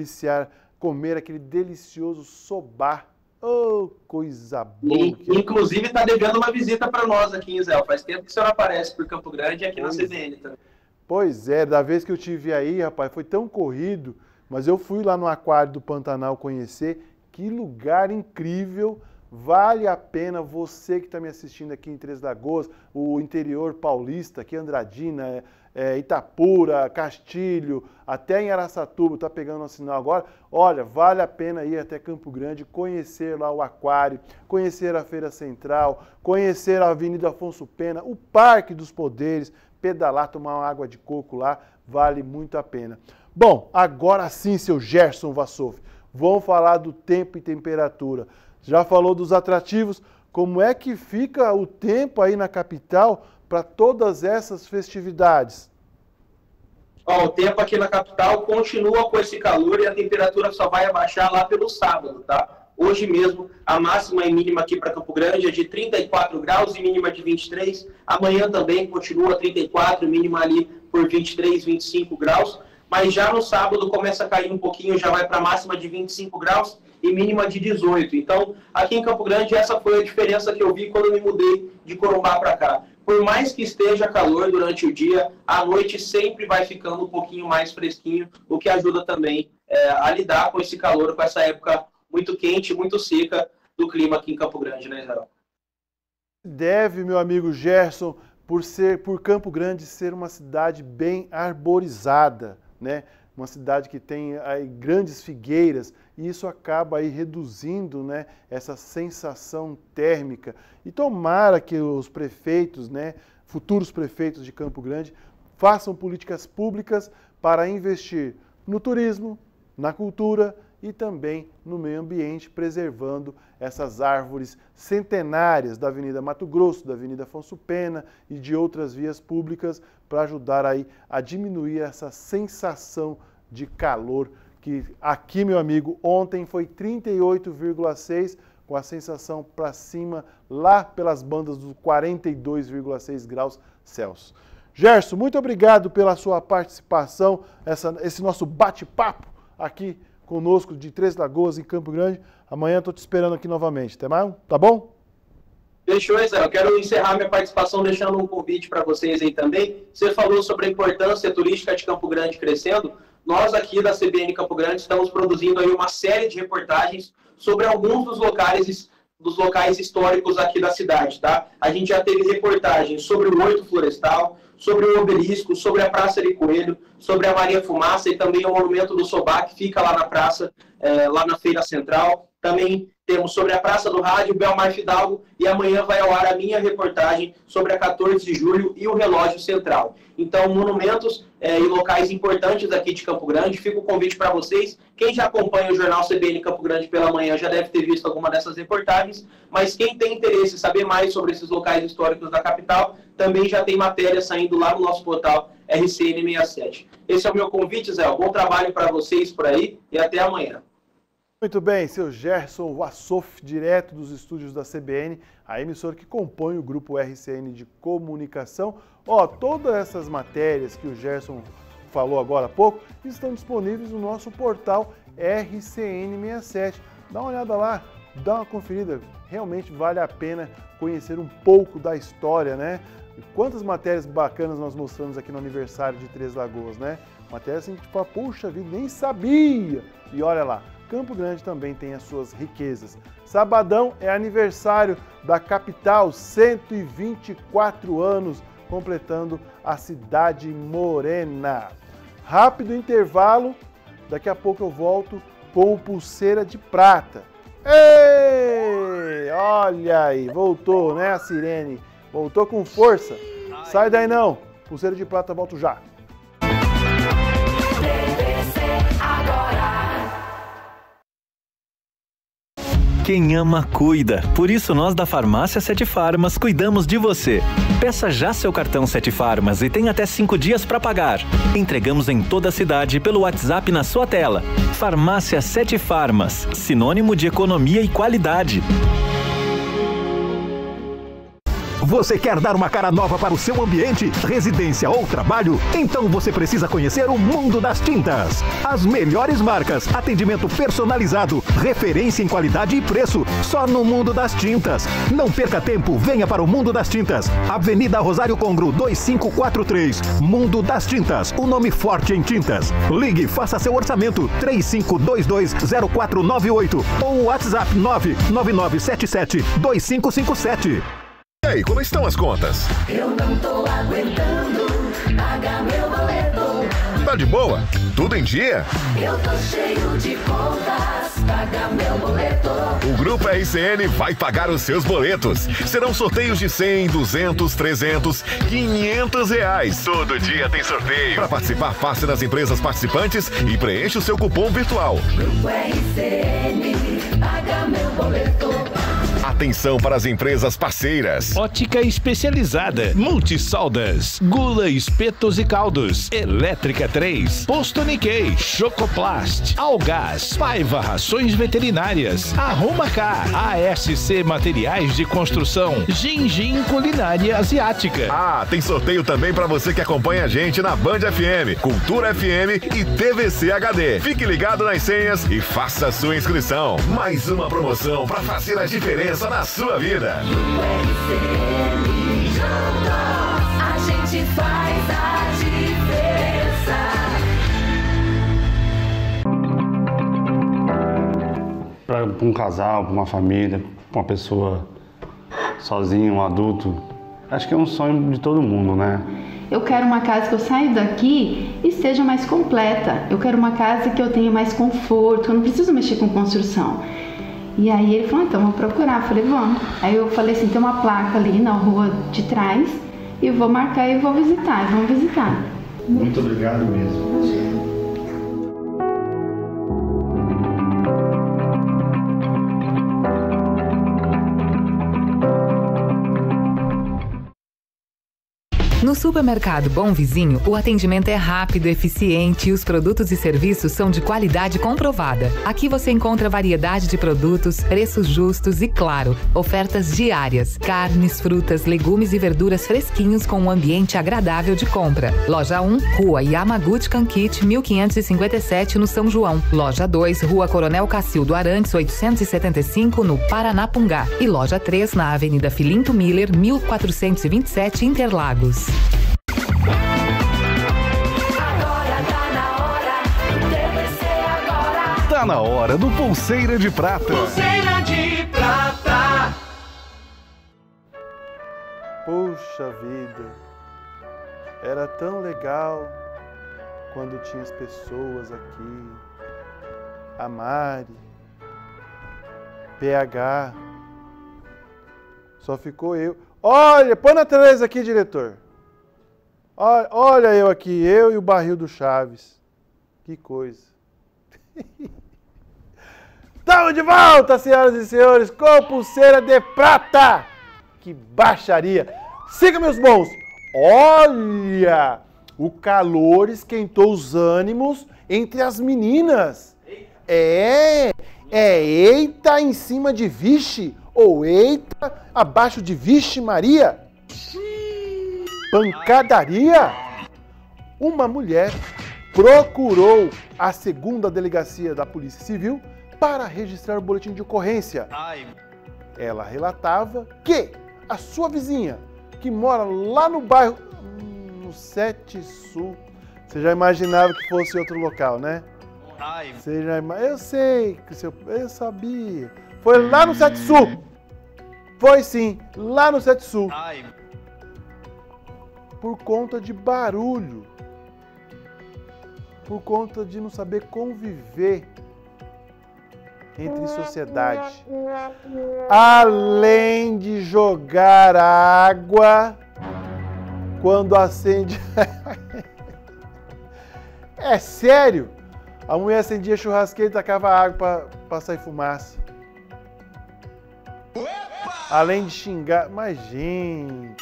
comer aquele delicioso sobá. Oh, coisa boa! Inclusive está devendo uma visita para nós aqui em Israel. Faz tempo que o senhor aparece por Campo Grande e aqui na CBN também. Pois é, da vez que eu tive aí, rapaz, foi tão corrido, mas eu fui lá no Aquário do Pantanal conhecer. Que lugar incrível! Vale a pena você que está me assistindo aqui em Três Lagoas, o interior paulista, aqui Andradina, Itapura, Castilho, até em Araçatuba, está pegando o sinal agora. Olha, vale a pena ir até Campo Grande, conhecer lá o Aquário, conhecer a Feira Central, conhecer a Avenida Afonso Pena, o Parque dos Poderes, pedalar, tomar uma água de coco lá, vale muito a pena. Bom, agora sim, seu Gerson Vassouf, vamos falar do tempo e temperatura. Já falou dos atrativos, como é que fica o tempo aí na capital para todas essas festividades? O tempo aqui na capital continua com esse calor e a temperatura só vai abaixar lá pelo sábado, tá? Hoje mesmo, a máxima e mínima aqui para Campo Grande é de 34 graus e mínima de 23. Amanhã também continua 34, mínima ali por 23, 25 graus. Mas já no sábado começa a cair um pouquinho, já vai para a máxima de 25 graus e mínima de 18. Então, aqui em Campo Grande, essa foi a diferença que eu vi quando eu me mudei de Corumbá para cá. Por mais que esteja calor durante o dia, à noite sempre vai ficando um pouquinho mais fresquinho, o que ajuda também a lidar com esse calor, com essa época muito quente, muito seca do clima aqui em Campo Grande, né, Israel? Deve, meu amigo Gerson, por Campo Grande ser uma cidade bem arborizada, né? Uma cidade que tem aí grandes figueiras, e isso acaba aí reduzindo, né, essa sensação térmica. E tomara que os prefeitos, né, futuros prefeitos de Campo Grande, façam políticas públicas para investir no turismo, na cultura e também no meio ambiente, preservando essas árvores centenárias da Avenida Mato Grosso, da Avenida Afonso Pena e de outras vias públicas para ajudar aí a diminuir essa sensação de calor que aqui, meu amigo, ontem foi 38,6 com a sensação para cima lá pelas bandas dos 42,6 graus Celsius. Gerson, muito obrigado pela sua participação, esse nosso bate-papo aqui conosco de Três Lagoas, em Campo Grande. Amanhã estou te esperando aqui novamente. Até mais, tá bom? Fechou, Israel. Eu quero encerrar minha participação deixando um convite para vocês aí também. Você falou sobre a importância turística de Campo Grande crescendo. Nós aqui da CBN Campo Grande estamos produzindo aí uma série de reportagens sobre alguns dos locais históricos aqui da cidade, tá? A gente já teve reportagens sobre o Horto Florestal, sobre o Obelisco, sobre a Praça de Coelho, sobre a Maria Fumaça e também o Monumento do Sobá, que fica lá na praça, lá na Feira Central. Também temos sobre a Praça do Rádio, Belmar Fidalgo, e amanhã vai ao ar a minha reportagem sobre a 14 de julho e o Relógio Central. Então, monumentos e locais importantes aqui de Campo Grande. Fica o convite para vocês. Quem já acompanha o jornal CBN Campo Grande pela manhã já deve ter visto alguma dessas reportagens, mas quem tem interesse em saber mais sobre esses locais históricos da capital, também já tem matéria saindo lá no nosso portal RCN67. Esse é o meu convite, Zé. Bom trabalho para vocês por aí e até amanhã. Muito bem, seu Gerson Wassoff, direto dos estúdios da CBN, a emissora que compõe o grupo RCN de comunicação. Todas essas matérias que o Gerson falou agora há pouco estão disponíveis no nosso portal RCN67. Dá uma olhada lá, dá uma conferida, realmente vale a pena conhecer um pouco da história, né? E quantas matérias bacanas nós mostramos aqui no aniversário de Três Lagoas, né? Matérias assim que tipo, puxa vida, nem sabia! E olha lá, Campo Grande também tem as suas riquezas. Sabadão é aniversário da capital, 124 anos, completando a cidade morena. Rápido intervalo, daqui a pouco eu volto com o Pulseira de Prata. Ei, olha aí, voltou, né, a sirene? Voltou com força. Sai daí não, Pulseira de Prata, volto já. Quem ama, cuida. Por isso, nós da Farmácia 7 Farmas cuidamos de você. Peça já seu cartão 7 Farmas e tem até 5 dias para pagar. Entregamos em toda a cidade pelo WhatsApp na sua tela. Farmácia 7 Farmas, sinônimo de economia e qualidade. Você quer dar uma cara nova para o seu ambiente, residência ou trabalho? Então você precisa conhecer o Mundo das Tintas. As melhores marcas, atendimento personalizado, referência em qualidade e preço, só no Mundo das Tintas. Não perca tempo, venha para o Mundo das Tintas. Avenida Rosário Congro, 2543. Mundo das Tintas, o nome forte em tintas. Ligue, faça seu orçamento, 35220498 ou WhatsApp 999772557. E aí, como estão as contas? Eu não tô aguentando pagar meu boleto. Tá de boa? Tudo em dia? Eu tô cheio de contas, paga meu boleto. O Grupo RCN vai pagar os seus boletos. Serão sorteios de 100, 200, 300, 500 reais. Todo dia tem sorteio. Para participar, passe nas empresas participantes e preencha o seu cupom virtual. Grupo RCN, paga meu boleto. Atenção para as empresas parceiras. Ótica especializada, Multisoldas, Gula, Espetos e Caldos, Elétrica 3, Posto Nikkei, Chocoplast, Algás, Paiva Rações Veterinárias, Arruma Car, ASC Materiais de Construção, Gingin Culinária Asiática. Tem sorteio também para você que acompanha a gente na Band FM, Cultura FM e TVC HD. Fique ligado nas senhas e faça a sua inscrição. Mais uma promoção para fazer a diferença na sua vida. A gente faz a diferença. Para um casal, para uma família, para uma pessoa sozinha, um adulto, acho que é um sonho de todo mundo, né? Eu quero uma casa que eu saia daqui e seja mais completa. Eu quero uma casa que eu tenha mais conforto, eu não preciso mexer com construção. E aí ele falou, então vamos procurar. Eu falei, vamos. Aí eu falei assim, tem uma placa ali na rua de trás, e eu vou marcar e vou visitar, vamos visitar. Muito obrigado mesmo. No supermercado Bom Vizinho, o atendimento é rápido, eficiente e os produtos e serviços são de qualidade comprovada. Aqui você encontra variedade de produtos, preços justos e, claro, ofertas diárias. Carnes, frutas, legumes e verduras fresquinhos com um ambiente agradável de compra. Loja 1, Rua Yamaguchi Kankit, 1557, no São João. Loja 2, Rua Coronel Cacildo Arantes, 875, no Paranapungá. E Loja 3, na Avenida Filinto Miller, 1427, Interlagos. Tá na hora do Pulseira de Prata. Pulseira de Prata. Puxa vida. Era tão legal quando tinha as pessoas aqui. A Mari, PH, só ficou eu. Olha, põe na televisão aqui, diretor. Olha eu aqui, eu e o barril do Chaves. Que coisa. Estamos de volta, senhoras e senhores, com pulseira de prata. Que baixaria. Siga, meus bons. Olha, o calor esquentou os ânimos entre as meninas. Eita em cima de vixe, ou eita abaixo de vixe Maria. Pancadaria. Uma mulher procurou a 2ª Delegacia da Polícia Civil para registrar o boletim de ocorrência. Ela relatava que a sua vizinha, que mora lá no bairro, no 7 Sul, você já imaginava que fosse outro local, né? Eu sei, eu sabia. Foi lá no 7 Sul. Foi sim, lá no 7 Sul. Por conta de barulho. Por conta de não saber conviver entre sociedade. Além de jogar água quando acende... É sério? A mulher acendia churrasqueira e tacava água para sair fumaça. Além de xingar... Mas gente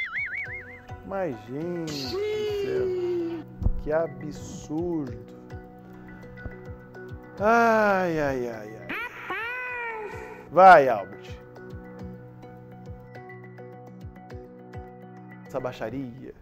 do céu. Que absurdo. Ai. Vai, Albert. Essa baixaria.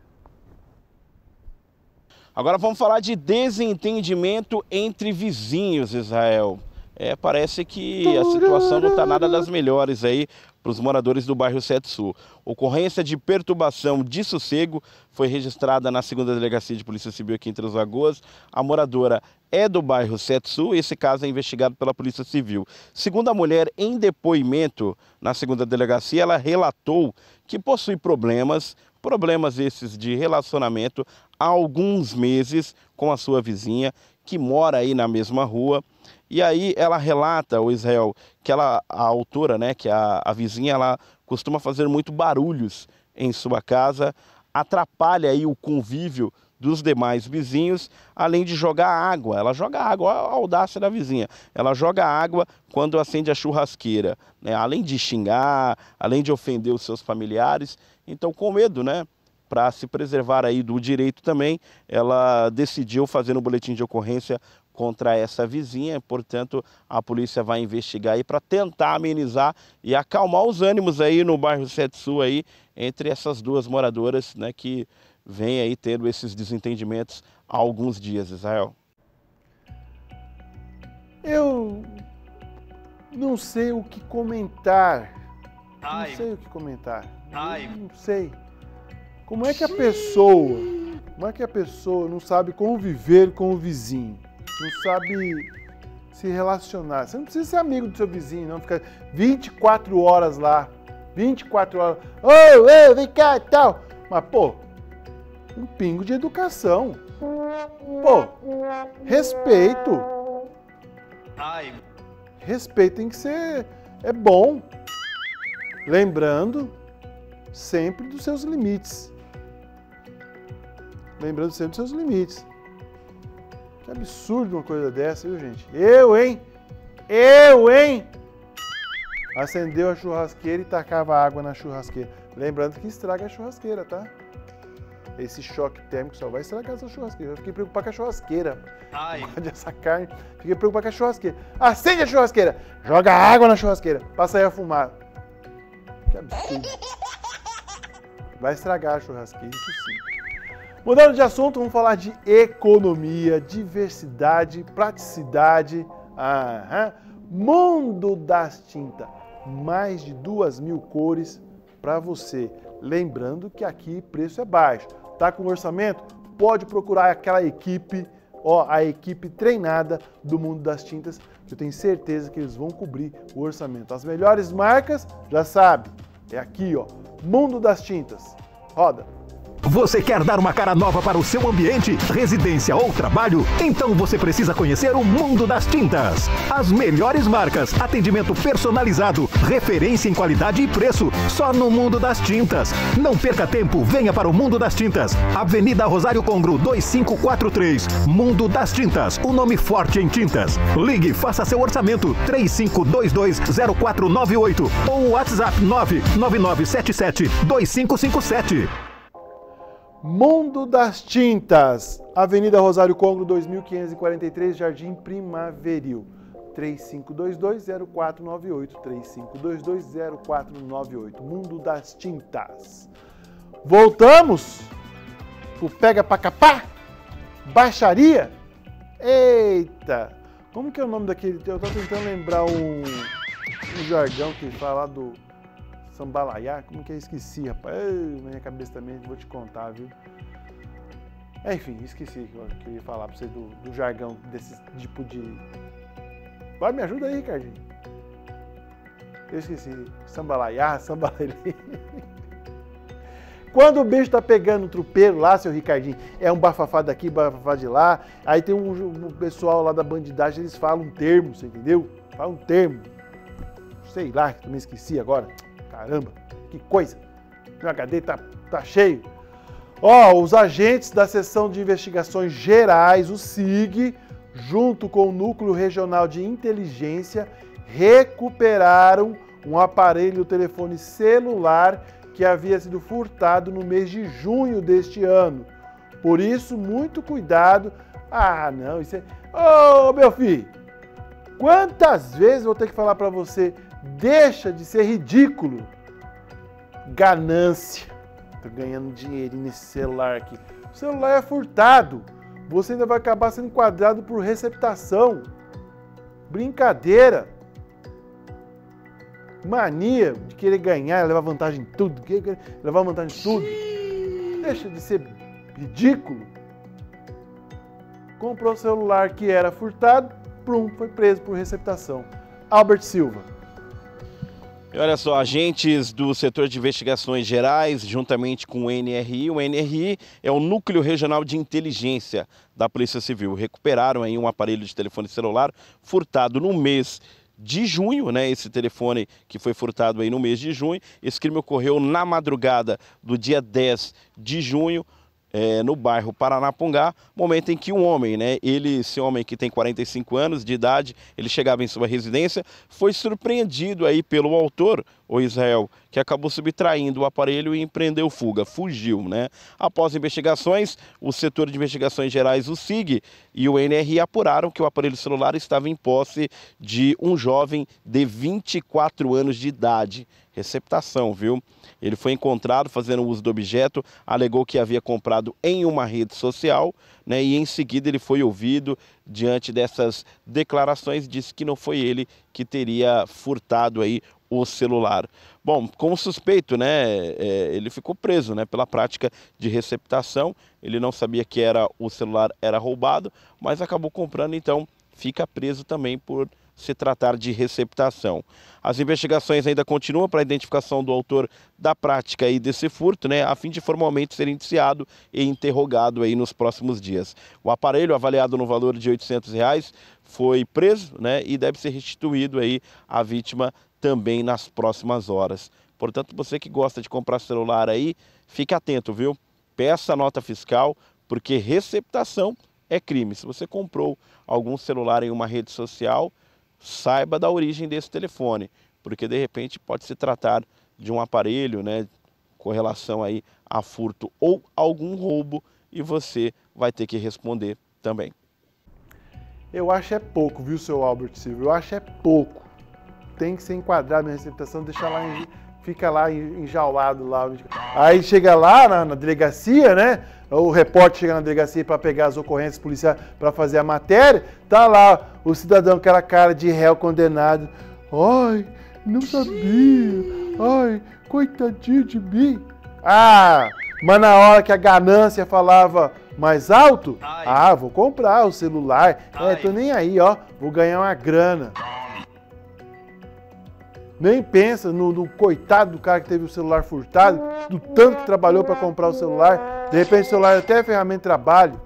Agora vamos falar de desentendimento entre vizinhos, Israel. Parece que a situação não está nada das melhores aí para os moradores do bairro 7 Sul. Ocorrência de perturbação de sossego foi registrada na 2ª Delegacia de Polícia Civil aqui em Três Lagoas. A moradora é do bairro 7 Sul e esse caso é investigado pela Polícia Civil. Segundo a mulher, em depoimento na 2ª Delegacia, ela relatou que possui problemas esses de relacionamento há alguns meses com a sua vizinha, que mora aí na mesma rua. E aí ela relata, o Israel, que a autora, né, que a vizinha, ela costuma fazer muito barulhos em sua casa, atrapalha aí o convívio dos demais vizinhos, além de jogar água. Ela joga água, a audácia da vizinha. Ela joga água quando acende a churrasqueira, né? Além de xingar, além de ofender os seus familiares. Então, com medo, né, para se preservar aí do direito também, ela decidiu fazer um boletim de ocorrência contra essa vizinha. Portanto, a polícia vai investigar aí para tentar amenizar e acalmar os ânimos aí no bairro 7 Sul aí, entre essas duas moradoras, né, que vem aí tendo esses desentendimentos há alguns dias, Israel. Eu não sei o que comentar. Não sei o que comentar. Não sei. Como é que a pessoa não sabe conviver com o vizinho? Não sabe se relacionar? Você não precisa ser amigo do seu vizinho, não. Ficar 24 horas lá. 24 horas. Ô, vem cá e tal. Mas, pô, um pingo de educação. Pô, respeito. Respeito tem que ser... É bom. Lembrando sempre dos seus limites. Lembrando sempre dos seus limites. Que absurdo uma coisa dessa, viu, gente? Eu, hein? Acendeu a churrasqueira e tacava água na churrasqueira. Lembrando que estraga a churrasqueira, tá? Esse choque térmico só vai estragar essa churrasqueira. Eu fiquei preocupado com a churrasqueira. Essa carne. Fiquei preocupado com a churrasqueira. Acende a churrasqueira. Joga água na churrasqueira. Pra sair a fumar. Que absurdo. Vai estragar a churrasqueira, isso sim. Mudando de assunto, vamos falar de economia, diversidade, praticidade. Mundo das tintas. Mais de 2.000 cores para você. Lembrando que aqui preço é baixo. Tá com orçamento? Pode procurar aquela equipe, a equipe treinada do Mundo das Tintas, que eu tenho certeza que eles vão cobrir o orçamento. As melhores marcas, já sabe, é aqui, Mundo das Tintas. Roda. Você quer dar uma cara nova para o seu ambiente, residência ou trabalho? Então você precisa conhecer o mundo das tintas. As melhores marcas, atendimento personalizado, referência em qualidade e preço, só no Mundo das Tintas. Não perca tempo, venha para o Mundo das Tintas. Avenida Rosário Congro 2543. Mundo das Tintas, o nome forte em tintas. Ligue, faça seu orçamento 35220498 ou WhatsApp 999772557. Mundo das Tintas, Avenida Rosário Congro 2543, Jardim Primaveril. 35220498, 35220498. Mundo das Tintas. Voltamos pro Pega Pra Capar? Baixaria? Eita! Como que é o nome daquele? Eu tô tentando lembrar um jargão que fala do sambalaiá. Como que eu esqueci, rapaz? Na minha cabeça também, vou te contar, viu? Enfim, esqueci que eu ia falar pra você do jargão desse tipo de... Vai, me ajuda aí, Ricardinho. Eu esqueci. Sambalaiá, sambalaiê. Quando o bicho tá pegando o trupeiro lá, seu Ricardinho, é um bafafá daqui, bafafá de lá. Aí tem um pessoal lá da bandidagem, eles falam um termo, você entendeu? Falam um termo. Sei lá, que eu me esqueci agora. Caramba, que coisa. Meu HD tá cheio. Ó, os agentes da Seção de Investigações Gerais, o SIG, junto com o Núcleo Regional de Inteligência, recuperaram um aparelho telefone celular que havia sido furtado no mês de junho deste ano. Por isso, muito cuidado. Ah, não, isso é... Ô, meu filho, quantas vezes eu vou ter que falar para você, deixa de ser ridículo. Ganância. Tô ganhando dinheirinho nesse celular aqui. O celular é furtado. Você ainda vai acabar sendo enquadrado por receptação. Brincadeira. Mania de querer ganhar, levar vantagem em tudo, levar vantagem em tudo. Deixa de ser ridículo. Comprou o celular que era furtado, foi preso por receptação. Albert Silva. E olha só, agentes do setor de investigações gerais, juntamente com o NRI é o Núcleo Regional de Inteligência da Polícia Civil, recuperaram aí um aparelho de telefone celular furtado no mês de junho, né? Esse telefone que foi furtado aí no mês de junho. Esse crime ocorreu na madrugada do dia 10 de junho, no bairro Paranapungá, momento em que um homem, né, esse homem que tem 45 anos de idade, ele chegava em sua residência, foi surpreendido aí pelo autor, o Israel, que acabou subtraindo o aparelho e empreendeu fuga, fugiu, né? Após investigações, o setor de investigações gerais, o SIG, e o NRI apuraram que o aparelho celular estava em posse de um jovem de 24 anos de idade. Receptação, viu? Ele foi encontrado fazendo uso do objeto, alegou que havia comprado em uma rede social, né? E em seguida ele foi ouvido diante dessas declarações, disse que não foi ele que teria furtado aí o celular. Bom, como suspeito, né, ele ficou preso, né, pela prática de receptação. Ele não sabia que o celular era roubado, mas acabou comprando, então fica preso também por se tratar de receptação. As investigações ainda continuam para a identificação do autor da prática aí desse furto, né, a fim de formalmente ser indiciado e interrogado aí nos próximos dias. O aparelho, avaliado no valor de R$ 800, foi preso, né, e deve ser restituído aí à vítima também nas próximas horas. Portanto, você que gosta de comprar celular aí, fique atento, viu? Peça nota fiscal, porque receptação é crime. Se você comprou algum celular em uma rede social, saiba da origem desse telefone, porque de repente pode se tratar de um aparelho, né, com relação aí a furto ou algum roubo, e você vai ter que responder também. Eu acho é pouco, viu, seu Albert Silva? Eu acho é pouco. Tem que ser enquadrado na receptação, deixar lá, fica lá enjaulado lá. Aí chega lá na delegacia, né? O repórter chega na delegacia para pegar as ocorrências policiais para fazer a matéria, tá lá o cidadão com aquela cara de réu condenado. Ai, não sabia. Ai, coitadinho de mim. Ah, mas na hora que a ganância falava mais alto, vou comprar o celular. Tô nem aí, ó, vou ganhar uma grana. Nem pensa no coitado do cara que teve o celular furtado, do tanto que trabalhou para comprar o celular. De repente o celular até é ferramenta de trabalho.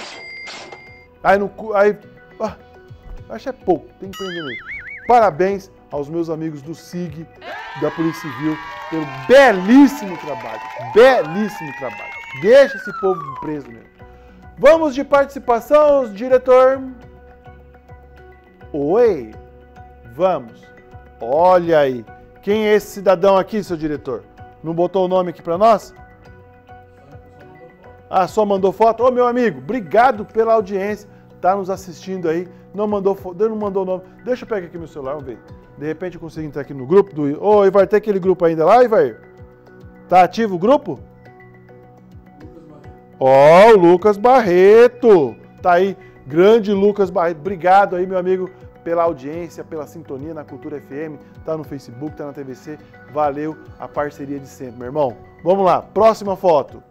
Acho que é pouco, tem que prender mesmo. Parabéns aos meus amigos do SIG, da Polícia Civil, pelo belíssimo trabalho. Belíssimo trabalho. Deixa esse povo preso mesmo. Vamos de participação, diretor. Oi, vamos. Olha aí. Quem é esse cidadão aqui, seu diretor? Não botou o nome aqui para nós? Ah, só mandou foto? Ô, meu amigo, obrigado pela audiência. Tá nos assistindo aí. Não mandou o nome. Deixa eu pegar aqui meu celular, vamos ver. De repente eu consigo entrar aqui no grupo do... Ô, Ivar, tem aquele grupo ainda lá, Ivar? Tá ativo o grupo? Ó, o Lucas Barreto. Tá aí, grande Lucas Barreto. Obrigado aí, meu amigo, pela audiência, pela sintonia na Cultura FM. Tá no Facebook, tá na TVC. Valeu a parceria de sempre, meu irmão. Vamos lá, próxima foto.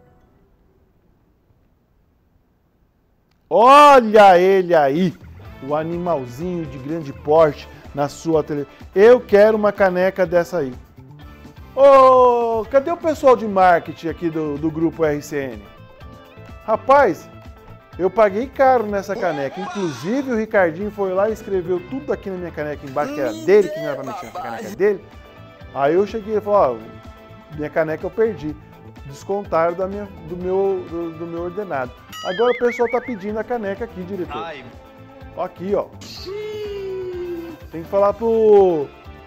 Olha ele aí, o animalzinho de grande porte na sua televisão. Eu quero uma caneca dessa aí. Ô, cadê o pessoal de marketing aqui do grupo RCN? Rapaz, eu paguei caro nessa caneca. Inclusive o Ricardinho foi lá e escreveu tudo aqui na minha caneca embaixo, que era dele, que não era pra mexer nessa caneca dele. Aí eu cheguei e falei, ó, minha caneca eu perdi. Descontaram do meu ordenado. Agora o pessoal tá pedindo a caneca aqui, diretor. Ai. Aqui, ó. Tem que falar pro...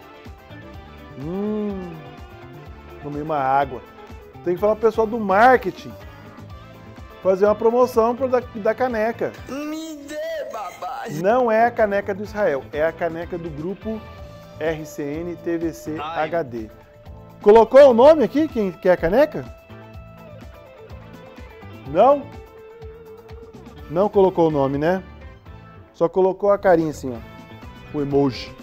Tomei uma água. Tem que falar pro pessoal do marketing fazer uma promoção da caneca. Me dê, babá. Não é a caneca do Israel, é a caneca do grupo RCN TVC HD. Colocou o nome aqui? Quem quer a caneca? Não? Não colocou o nome, né? Só colocou a carinha assim, ó. O emoji.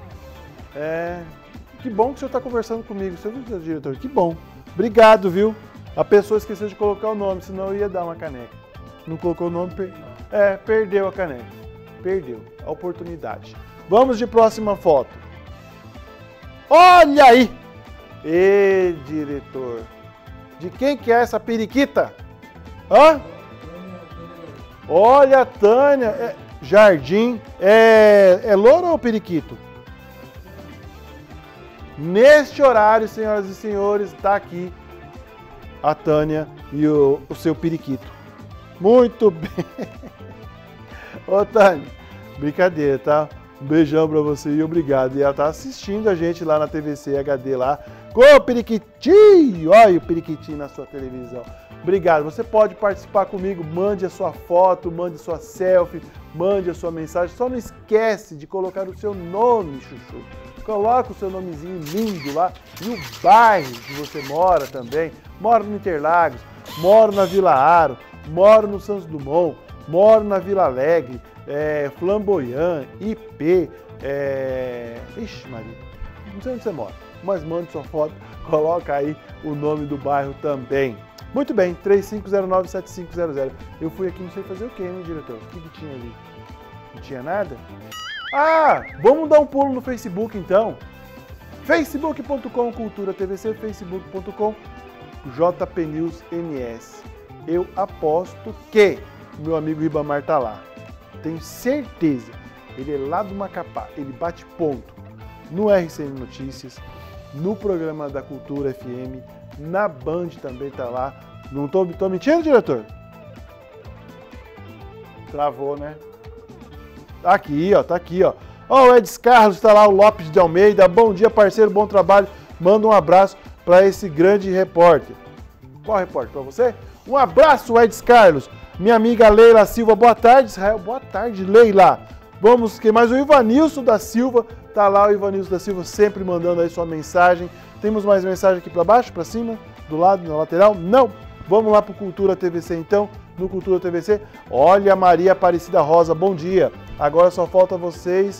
Que bom que o senhor está conversando comigo, seu diretor. Que bom. Obrigado, viu? A pessoa esqueceu de colocar o nome, senão eu ia dar uma caneca. Não colocou o nome, perdeu a caneca. Perdeu a oportunidade. Vamos de próxima foto. Olha aí! Ê, diretor. De quem que é essa periquita? Hã? Olha a Tânia. Jardim. É louro ou periquito? Neste horário, senhoras e senhores, está aqui a Tânia e o seu periquito. Muito bem. Ô, Tânia, brincadeira, tá? Um beijão pra você e obrigado. E ela tá assistindo a gente lá na TVC HD lá com o periquitinho. Olha o periquitinho na sua televisão. Obrigado. Você pode participar comigo, mande a sua foto, mande a sua selfie, mande a sua mensagem. Só não esquece de colocar o seu nome, chuchu. Coloca o seu nomezinho lindo lá e o bairro que você mora também. Moro no Interlagos, moro na Vila Aro, moro no Santos Dumont, moro na Vila Alegre, Flamboyant, IP, Ixi, Maria, não sei onde você mora, mas mande sua foto, coloca aí o nome do bairro também. Muito bem, 3509-7500. Eu fui aqui, não sei fazer o quê, hein, diretor? O que tinha ali? Não tinha nada? Ah, vamos dar um pulo no Facebook então. facebook.com Cultura TVC, facebook.com JP News MS. Eu aposto que o meu amigo Ribamar tá lá. Tenho certeza. Ele é lá do Macapá. Ele bate ponto no RCN Notícias, no programa da Cultura FM, na Band também tá lá. Não tô mentindo, diretor? Travou, né? Tá aqui, ó, tá aqui, ó. Ó, o Edson Carlos tá lá, o Lopes de Almeida. Bom dia, parceiro, bom trabalho. Manda um abraço para esse grande repórter. Qual repórter? Para você? Um abraço, Edson Carlos. Minha amiga Leila Silva, boa tarde, Israel. Boa tarde, Leila. Vamos, que mais? O Ivanilson da Silva, tá lá o Ivanilson da Silva sempre mandando aí sua mensagem. Temos mais mensagem aqui para baixo, para cima, do lado, na lateral? Não. Vamos lá pro Cultura TVC então, no Cultura TVC. Olha, Maria Aparecida Rosa, bom dia. Agora só falta vocês...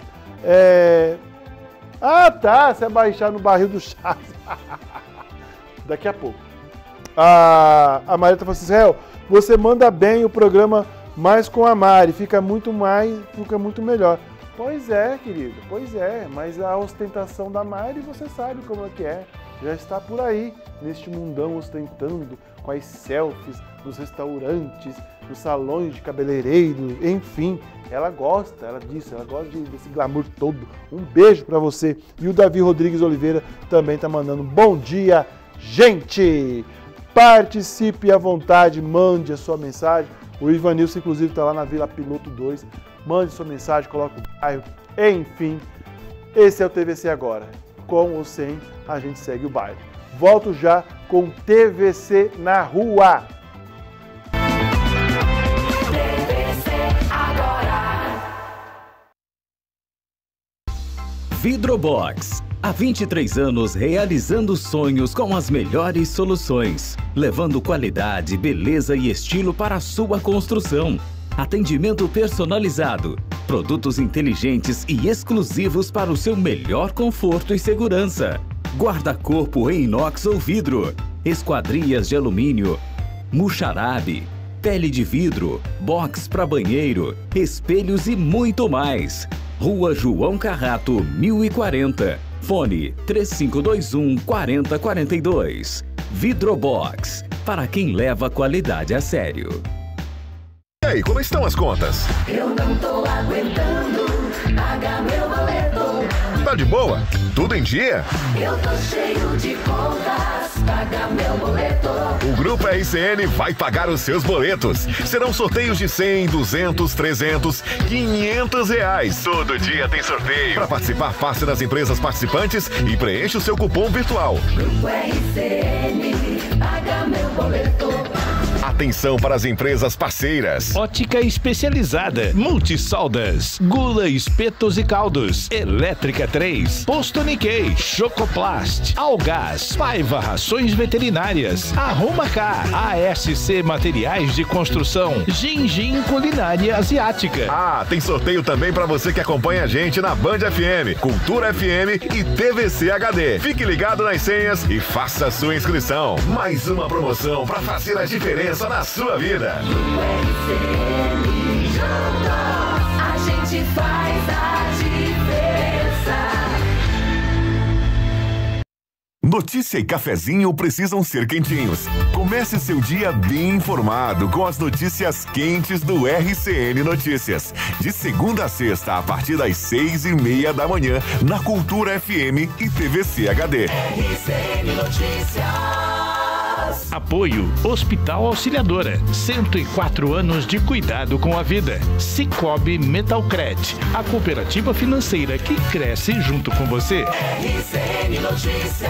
Ah, tá, você vai baixar no barril do chá. Daqui a pouco. A Maria tá falando assim, Israel, você manda bem o programa mais com a Mari, fica muito melhor. Pois é, querido, pois é, mas a ostentação da Mari você sabe como é que é. Já está por aí, neste mundão ostentando, com as selfies nos restaurantes, nos salões de cabeleireiro, enfim. Ela gosta, ela disse, ela gosta desse glamour todo. Um beijo pra você. E o Davi Rodrigues Oliveira também tá mandando bom dia, gente! Participe à vontade, mande a sua mensagem. O Ivanilson, inclusive, tá lá na Vila Piloto 2. Mande sua mensagem, coloque o bairro. Enfim, esse é o TVC Agora. Com ou sem, a gente segue o bairro. Volto já com TVC na Rua. Vidrobox. Há 23 anos realizando sonhos com as melhores soluções, levando qualidade, beleza e estilo para a sua construção. Atendimento personalizado, produtos inteligentes e exclusivos para o seu melhor conforto e segurança. Guarda-corpo em inox ou vidro, esquadrias de alumínio, muxarabe, pele de vidro, box para banheiro, espelhos e muito mais. Rua João Carrato, 1040. Fone 3521 4042. Vidrobox, para quem leva a qualidade a sério. E aí, como estão as contas? Eu não tô aguentando pagar meu boleto. Tá de boa? Tudo em dia? Eu tô cheio de contas, pagar meu boleto. O Grupo RCN vai pagar os seus boletos. Serão sorteios de 100, 200, 300, 500 reais. Todo dia tem sorteio. Para participar, faça nas empresas participantes e preencha o seu cupom virtual. Grupo RCN, paga meu boleto. Atenção para as empresas parceiras. Ótica especializada, Multisoldas, Gula Espetos e Caldos, Elétrica 3, Posto Nikkei, Chocoplast, Algás, Paiva Rações Veterinárias, Arruma Cá, ASC Materiais de Construção, Gingin Culinária Asiática. Ah, tem sorteio também para você que acompanha a gente na Band FM, Cultura FM e TVC HD. Fique ligado nas senhas e faça a sua inscrição. Mais uma promoção para fazer a diferença na sua vida. A gente faz a diferença. Notícia e cafezinho precisam ser quentinhos. Comece seu dia bem informado com as notícias quentes do RCN Notícias. De segunda a sexta, a partir das 6:30 da manhã, na Cultura FM e TVC HD. RCN Notícias. Apoio Hospital Auxiliadora, 104 anos de cuidado com a vida. Cicobi Metalcred, a cooperativa financeira que cresce junto com você. RCN Notícias.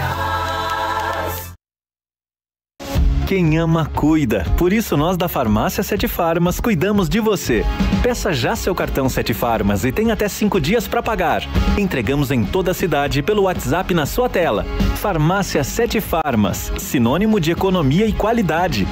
Quem ama, cuida. Por isso, nós da Farmácia 7 Farmas cuidamos de você. Peça já seu cartão 7 Farmas e tem até 5 dias para pagar. Entregamos em toda a cidade pelo WhatsApp na sua tela. Farmácia 7 Farmas, sinônimo de economia e qualidade.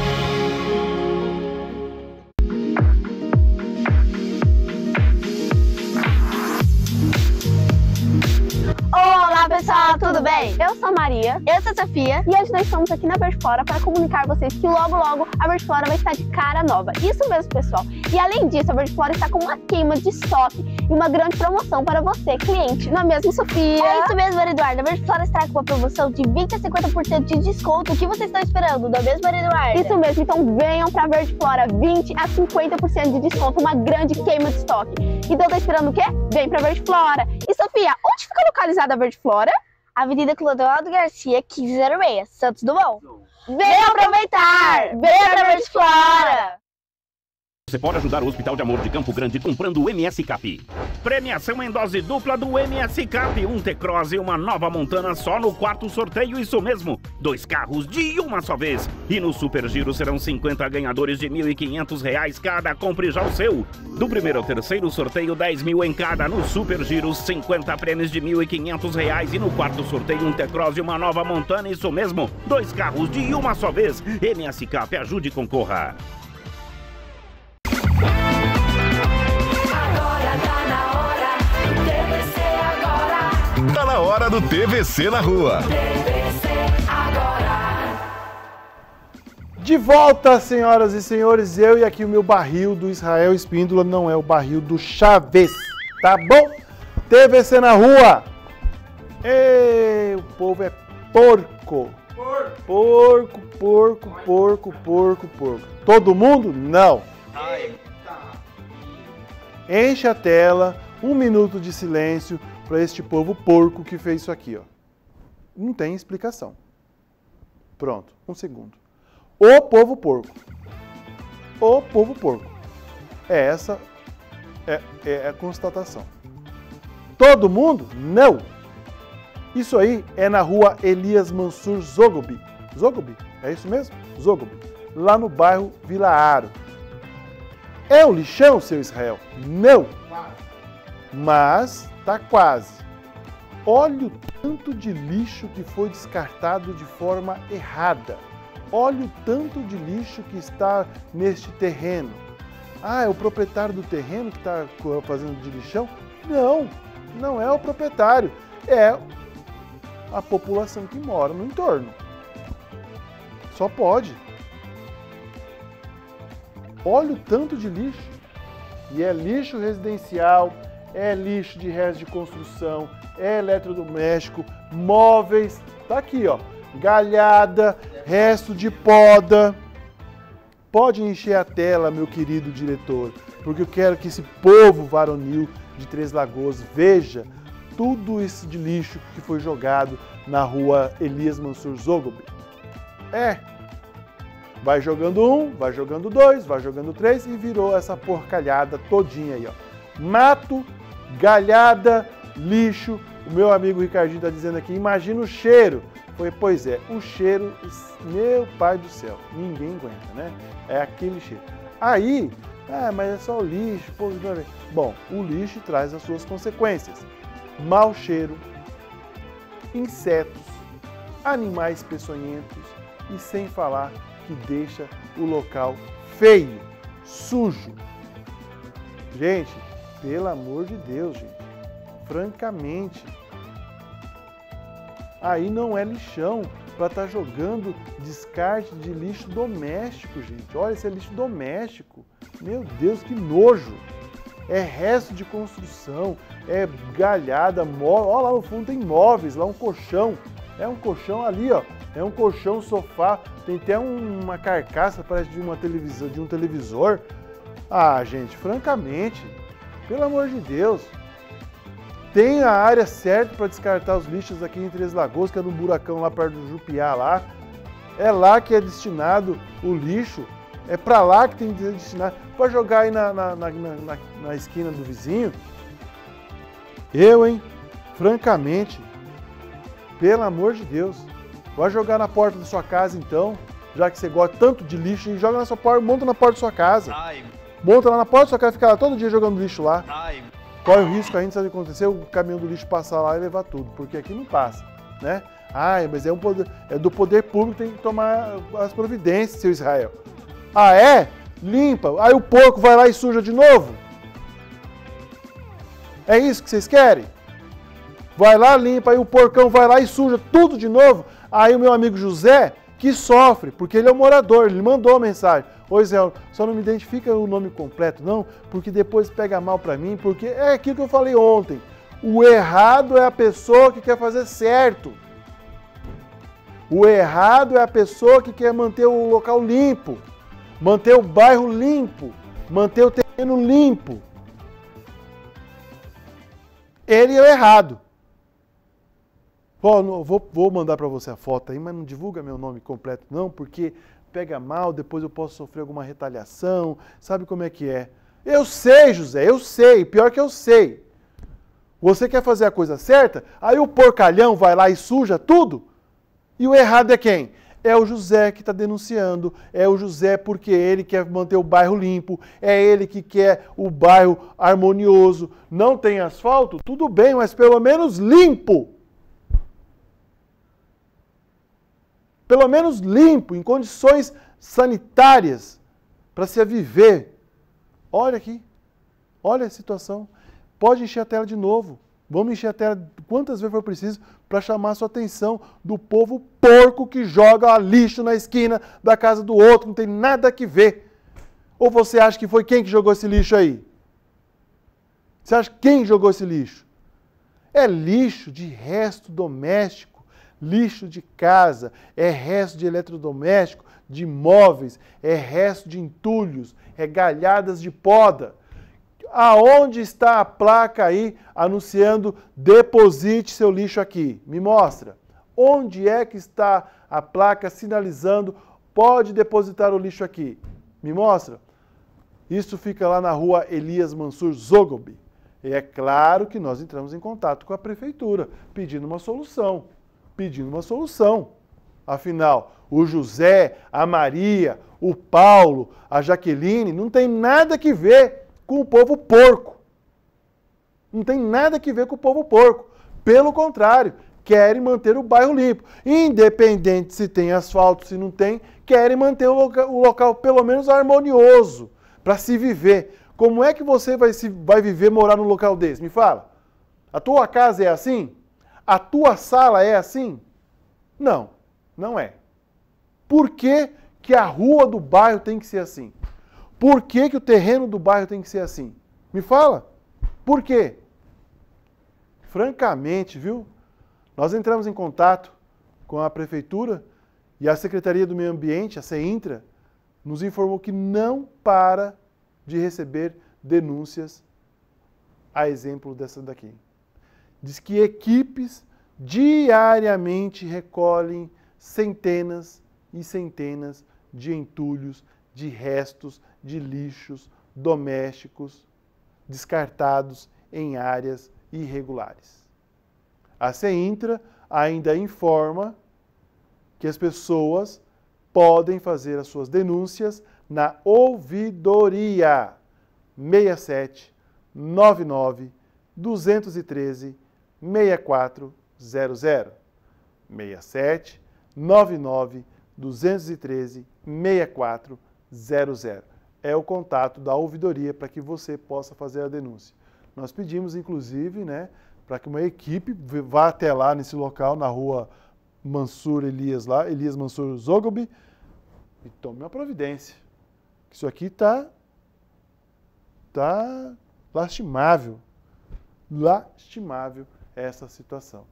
Olá pessoal, tudo bem? Eu sou a Maria, eu sou a Sofia e hoje nós estamos aqui na Verde Flora para comunicar a vocês que logo logo a Verde Flora vai estar de cara nova. Isso mesmo, pessoal. E além disso, a Verde Flora está com uma queima de estoque e uma grande promoção para você, cliente. Não é mesmo, Sofia? É isso mesmo, Eduardo. A Verde Flora está com uma promoção de 20 a 50% de desconto. O que vocês estão esperando? Não é mesmo, Eduardo? Isso mesmo. Então venham para a Verde Flora, 20 a 50% de desconto, uma grande queima de estoque. Então tá esperando o quê? Vem para a Verde Flora. E Sofia, onde fica localizada a Verde Flora? Avenida Clodoaldo Garcia, 1506, Santos Dumont. Venha aproveitar! Venha pra Verde Flora! Você pode ajudar o Hospital de Amor de Campo Grande comprando o MS Cap. Premiação em dose dupla do MS Cap. Um T-Cross e uma nova Montana só no quarto sorteio, isso mesmo. 2 carros de uma só vez. E no Super Giro serão 50 ganhadores de R$ 1.500 cada. Compre já o seu. Do primeiro ao terceiro sorteio, 10 mil em cada. No Super Giro, 50 prêmios de R$ 1.500. E no quarto sorteio, um T-Cross e uma nova Montana, isso mesmo. 2 carros de uma só vez. MS Cap, ajude e concorra. Tá na hora do TVC na Rua. TVC agora. De volta, senhoras e senhores, eu e aqui o meu barril do Israel Espíndola, não é o barril do Chaves. Tá bom? TVC na rua. Ei, o povo é porco. Porco, porco, porco, porco, porco. Todo mundo? Não. Enche a tela, 1 minuto de silêncio para este povo porco que fez isso aqui, ó. Não tem explicação. Pronto, 1 segundo. O povo porco. O povo porco. Essa é a constatação. Todo mundo? Não. Isso aí é na rua Elias Mansur Zogobi. Zogobi? É isso mesmo? Zogobi. Lá no bairro Vila Aro. É um lixão, seu Israel? Não. Mas tá quase. Olha o tanto de lixo que foi descartado de forma errada. Olha o tanto de lixo que está neste terreno. Ah, é o proprietário do terreno que está fazendo de lixão? Não, não é o proprietário. É a população que mora no entorno. Só pode. Olha o tanto de lixo. E é lixo residencial, é lixo de restos de construção, é eletrodoméstico, móveis. Tá aqui, ó. Galhada, resto de poda. Pode encher a tela, meu querido diretor, porque eu quero que esse povo varonil de Três Lagoas veja tudo isso de lixo que foi jogado na rua Elias Mansur Zogobi. Vai jogando 1, vai jogando 2, vai jogando 3 e virou essa porcalhada todinha aí, ó. Mato, galhada, lixo. O meu amigo Ricardinho está dizendo aqui, imagina o cheiro. Pois é, o cheiro, meu pai do céu, ninguém aguenta, né? É aquele cheiro. Aí, mas é só o lixo. Pô, bom, o lixo traz as suas consequências. Mau cheiro, insetos, animais peçonhentos e sem falar que deixa o local feio, sujo. Gente, pelo amor de Deus, gente, francamente, aí não é lixão para estar jogando descarte de lixo doméstico, gente. Olha, esse é lixo doméstico. Meu Deus, que nojo. É resto de construção, é galhada, móvel. Olha lá no fundo tem móveis, lá um colchão. É um colchão ali, ó. É um colchão, sofá. Tem até uma carcaça, parece de uma televisão, de um televisor. Ah, gente, francamente, pelo amor de Deus. Tem a área certa para descartar os lixos aqui em Três Lagoas, que é no buracão lá perto do Jupiá lá. É lá que é destinado o lixo. É para lá que tem que destinar. Para jogar aí na esquina do vizinho. Francamente, pelo amor de Deus, vai jogar na porta da sua casa então, já que você gosta tanto de lixo, e joga na sua porta, monta na porta da sua casa. Monta lá na porta da sua casa e fica lá todo dia jogando lixo lá. Corre o risco, a gente sabe o que aconteceu, o caminhão do lixo passar lá e levar tudo, porque aqui não passa, né? Mas é do poder público, tem que tomar as providências, seu Israel. Limpa, aí o porco vai lá e suja de novo? É isso que vocês querem? Vai lá, limpa, aí o porcão vai lá e suja tudo de novo? Aí o meu amigo José, que sofre, porque ele é um morador, ele mandou a mensagem. Ô Israel, só não me identifica o nome completo, não, porque depois pega mal pra mim, porque é aquilo que eu falei ontem. O errado é a pessoa que quer fazer certo. O errado é a pessoa que quer manter o local limpo, manter o bairro limpo, manter o terreno limpo. Ele é o errado. Vou mandar para você a foto aí, mas não divulga meu nome completo não, porque pega mal, depois eu posso sofrer alguma retaliação, sabe como é que é? Eu sei, José, eu sei, pior que eu sei. Você quer fazer a coisa certa, aí o porcalhão vai lá e suja tudo, e o errado é quem? É o José que está denunciando, é o José porque ele quer manter o bairro limpo, é ele que quer o bairro harmonioso. Não tem asfalto? Tudo bem, mas pelo menos limpo. Pelo menos limpo, em condições sanitárias, para se viver. Olha aqui, olha a situação. Pode encher a tela de novo. Vamos encher a tela quantas vezes for preciso para chamar a sua atenção do povo porco que joga lixo na esquina da casa do outro, não tem nada que ver. Ou você acha que foi quem que jogou esse lixo aí? Você acha quem jogou esse lixo? É lixo de resto doméstico, lixo de casa, é resto de eletrodoméstico, de móveis, é resto de entulhos, é galhadas de poda. Aonde está a placa aí anunciando deposite seu lixo aqui? Me mostra. Onde é que está a placa sinalizando pode depositar o lixo aqui? Me mostra. Isso fica lá na rua Elias Mansur Zogobi. E é claro que nós entramos em contato com a prefeitura, pedindo uma solução. Afinal, o José, a Maria, o Paulo, a Jaqueline, não tem nada que ver com o povo porco. Não tem nada que ver com o povo porco. Pelo contrário, querem manter o bairro limpo. Independente se tem asfalto, se não tem, querem manter o local pelo menos harmonioso, para se viver. Como é que você vai viver, morar num local desse? Me fala. A tua casa é assim? A tua sala é assim? Não, não é. Por que que a rua do bairro tem que ser assim? Por que que o terreno do bairro tem que ser assim? Me fala. Por quê? Francamente, viu? Nós entramos em contato com a prefeitura e a Secretaria do Meio Ambiente, a CEINTRA, nos informou que não para de receber denúncias a exemplo dessa daqui. Diz que equipes diariamente recolhem centenas e centenas de entulhos, de restos, de lixos domésticos descartados em áreas irregulares. A CEINTRA ainda informa que as pessoas podem fazer as suas denúncias na ouvidoria 67 99 213 6400. 67 99 213 6400. É o contato da ouvidoria para que você possa fazer a denúncia. Nós pedimos, inclusive, né, para que uma equipe vá até lá nesse local, na rua Mansur Elias, lá, Elias Mansur Zogobi, e tome uma providência. Isso aqui tá lastimável. Lastimável essa situação.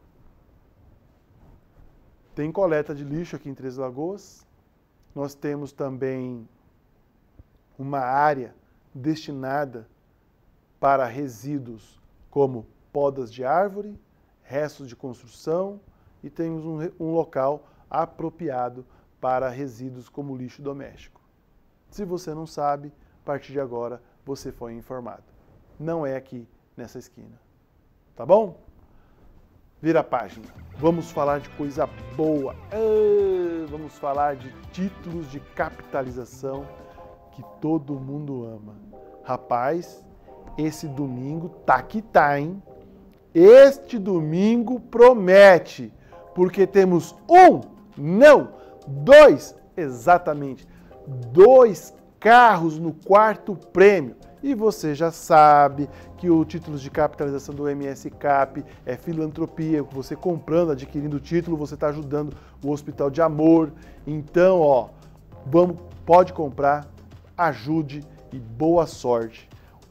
Tem coleta de lixo aqui em Três Lagoas. Nós temos também uma área destinada para resíduos como podas de árvore, restos de construção, e temos um local apropriado para resíduos como lixo doméstico. Se você não sabe, a partir de agora você foi informado. Não é aqui nessa esquina. Tá bom? Vira a página. Vamos falar de coisa boa. Vamos falar de títulos de capitalização que todo mundo ama. Rapaz, esse domingo tá que tá, hein? Este domingo promete, porque temos exatamente, 2 carros no quarto prêmio. E você já sabe que o títulos de capitalização do MS Cap é filantropia. Você comprando, adquirindo o título, você está ajudando o Hospital de Amor. Então, pode comprar, ajude e boa sorte.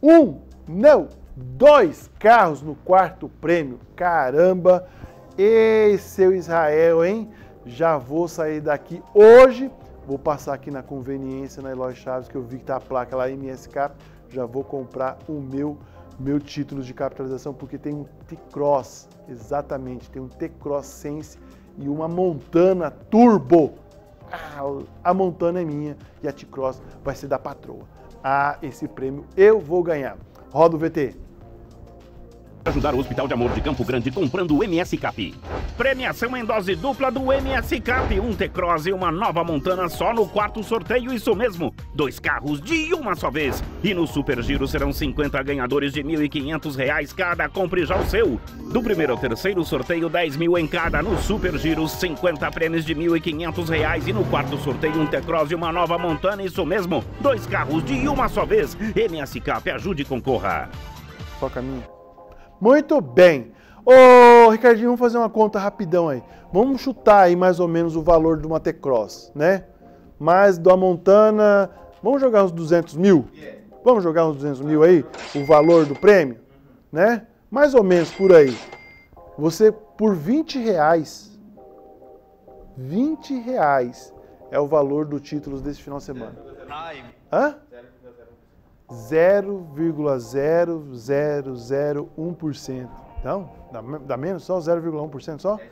2 carros no quarto prêmio. Caramba! Ei, seu Israel, hein? Já vou sair daqui hoje. Vou passar aqui na conveniência, na Eloy Chaves, que eu vi que tá a placa lá MS Cap. Já vou comprar o meu título de capitalização, porque tem um T-Cross, exatamente, tem um T-Cross Sense e uma Montana Turbo. A Montana é minha e a T-Cross vai ser da patroa. Esse prêmio eu vou ganhar. Roda o VT. Ajudar o Hospital de Amor de Campo Grande comprando o MS Cap. Premiação em dose dupla do MS Cap. Um T-Cross e uma nova Montana só no quarto sorteio, isso mesmo. 2 carros de uma só vez. E no Super Giro serão 50 ganhadores de R$ 1.500 cada. Compre já o seu. Do primeiro ao terceiro sorteio, 10 mil em cada. No Super Giro, 50 prêmios de R$ 1.500. E no quarto sorteio, um T-Cross e uma nova Montana, isso mesmo. 2 carros de uma só vez. MS Cap, ajude e concorra. Só caminho. Muito bem. Ô, Ricardinho, vamos fazer uma conta rapidão aí. Vamos chutar aí mais ou menos o valor de uma T-Cross, né? Mais da Montana, vamos jogar uns 200 mil? Vamos jogar uns 200 mil aí? O valor do prêmio, né? Mais ou menos por aí. Você, por R$20, R$20 é o valor do título desse final de semana. Hã? 0,0001%. Então, dá menos só? 0,1% só?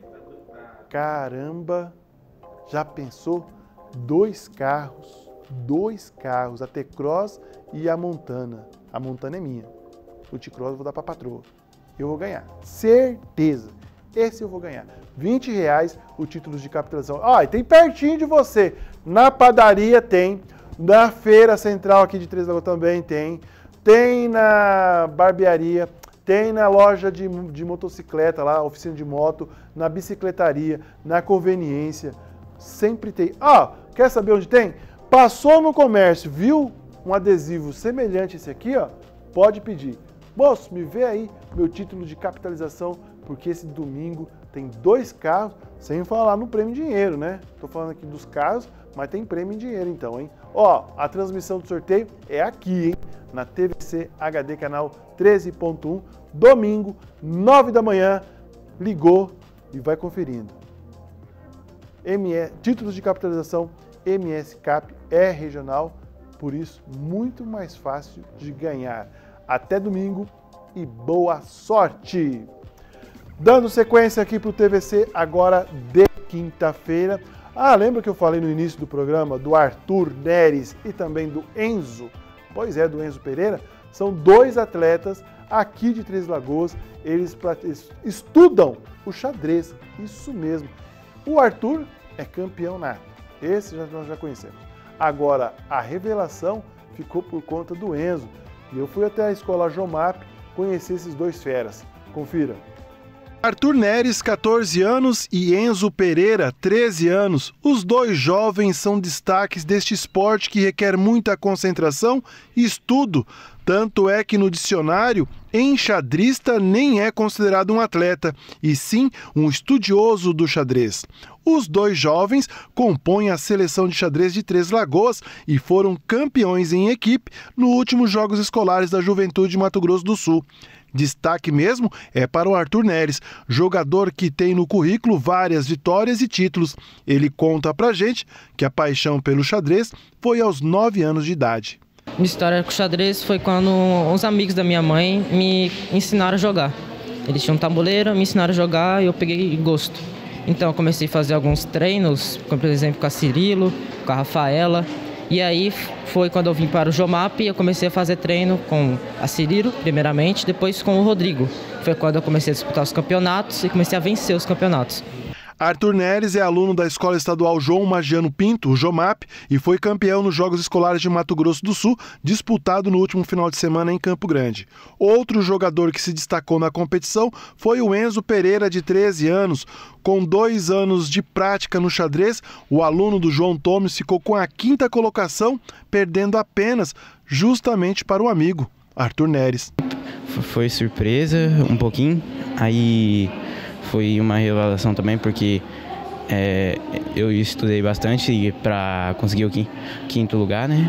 Caramba! Já pensou? 2 carros, a T-Cross e a Montana. A Montana é minha. O T-Cross eu vou dar para a patroa. Eu vou ganhar. Certeza. Esse eu vou ganhar. R$20 o título de capitalização. E tem pertinho de você. Na padaria tem. Na feira central aqui de Três Lagoas também tem. Tem na barbearia. Tem na loja de motocicleta lá, oficina de moto. Na bicicletaria. Na conveniência. Sempre tem. Quer saber onde tem? Passou no comércio, viu um adesivo semelhante a esse aqui, pode pedir. Moço, me vê aí meu título de capitalização, porque esse domingo tem 2 carros, sem falar no prêmio em dinheiro, né? Tô falando aqui dos carros, mas tem prêmio em dinheiro então, hein? A transmissão do sorteio é aqui, hein? Na TVC HD, canal 13.1, domingo, 9 da manhã, ligou e vai conferindo. Títulos de capitalização MS Cap é regional, por isso muito mais fácil de ganhar. Até domingo e boa sorte! Dando sequência aqui para o TVC agora de quinta-feira. Lembra que eu falei no início do programa do Arthur Neres e também do Enzo? Pois é, do Enzo Pereira. São 2 atletas aqui de Três Lagoas. Eles estudam o xadrez, isso mesmo. O Arthur é campeão nato, esse nós já conhecemos. Agora, a revelação ficou por conta do Enzo. E eu fui até a escola Jomap conhecer esses 2 feras. Confira. Arthur Neres, 14 anos, e Enzo Pereira, 13 anos. Os 2 jovens são destaques deste esporte que requer muita concentração e estudo. Tanto é que no dicionário, enxadrista nem é considerado um atleta, e sim um estudioso do xadrez. Os 2 jovens compõem a seleção de xadrez de Três Lagoas e foram campeões em equipe nos últimos Jogos Escolares da Juventude de Mato Grosso do Sul. Destaque mesmo é para o Arthur Neres, jogador que tem no currículo várias vitórias e títulos. Ele conta pra gente que a paixão pelo xadrez foi aos 9 anos de idade. Minha história com xadrez foi quando uns amigos da minha mãe me ensinaram a jogar. Eles tinham um tabuleiro, me ensinaram a jogar e eu peguei gosto. Então eu comecei a fazer alguns treinos, como por exemplo com a Cirilo, com a Rafaela. E aí foi quando eu vim para o Jomap e eu comecei a fazer treino com a Cirilo, primeiramente, depois com o Rodrigo. Foi quando eu comecei a disputar os campeonatos e comecei a vencer os campeonatos. Arthur Neres é aluno da Escola Estadual João Magiano Pinto, o Jomap, e foi campeão nos Jogos Escolares de Mato Grosso do Sul, disputado no último final de semana em Campo Grande. Outro jogador que se destacou na competição foi o Enzo Pereira, de 13 anos. Com 2 anos de prática no xadrez, o aluno do João Tomes ficou com a 5ª colocação, perdendo apenas justamente para o amigo, Arthur Neres. Foi surpresa um pouquinho, aí foi uma revelação também, porque eu estudei bastante para conseguir o 5º lugar, né?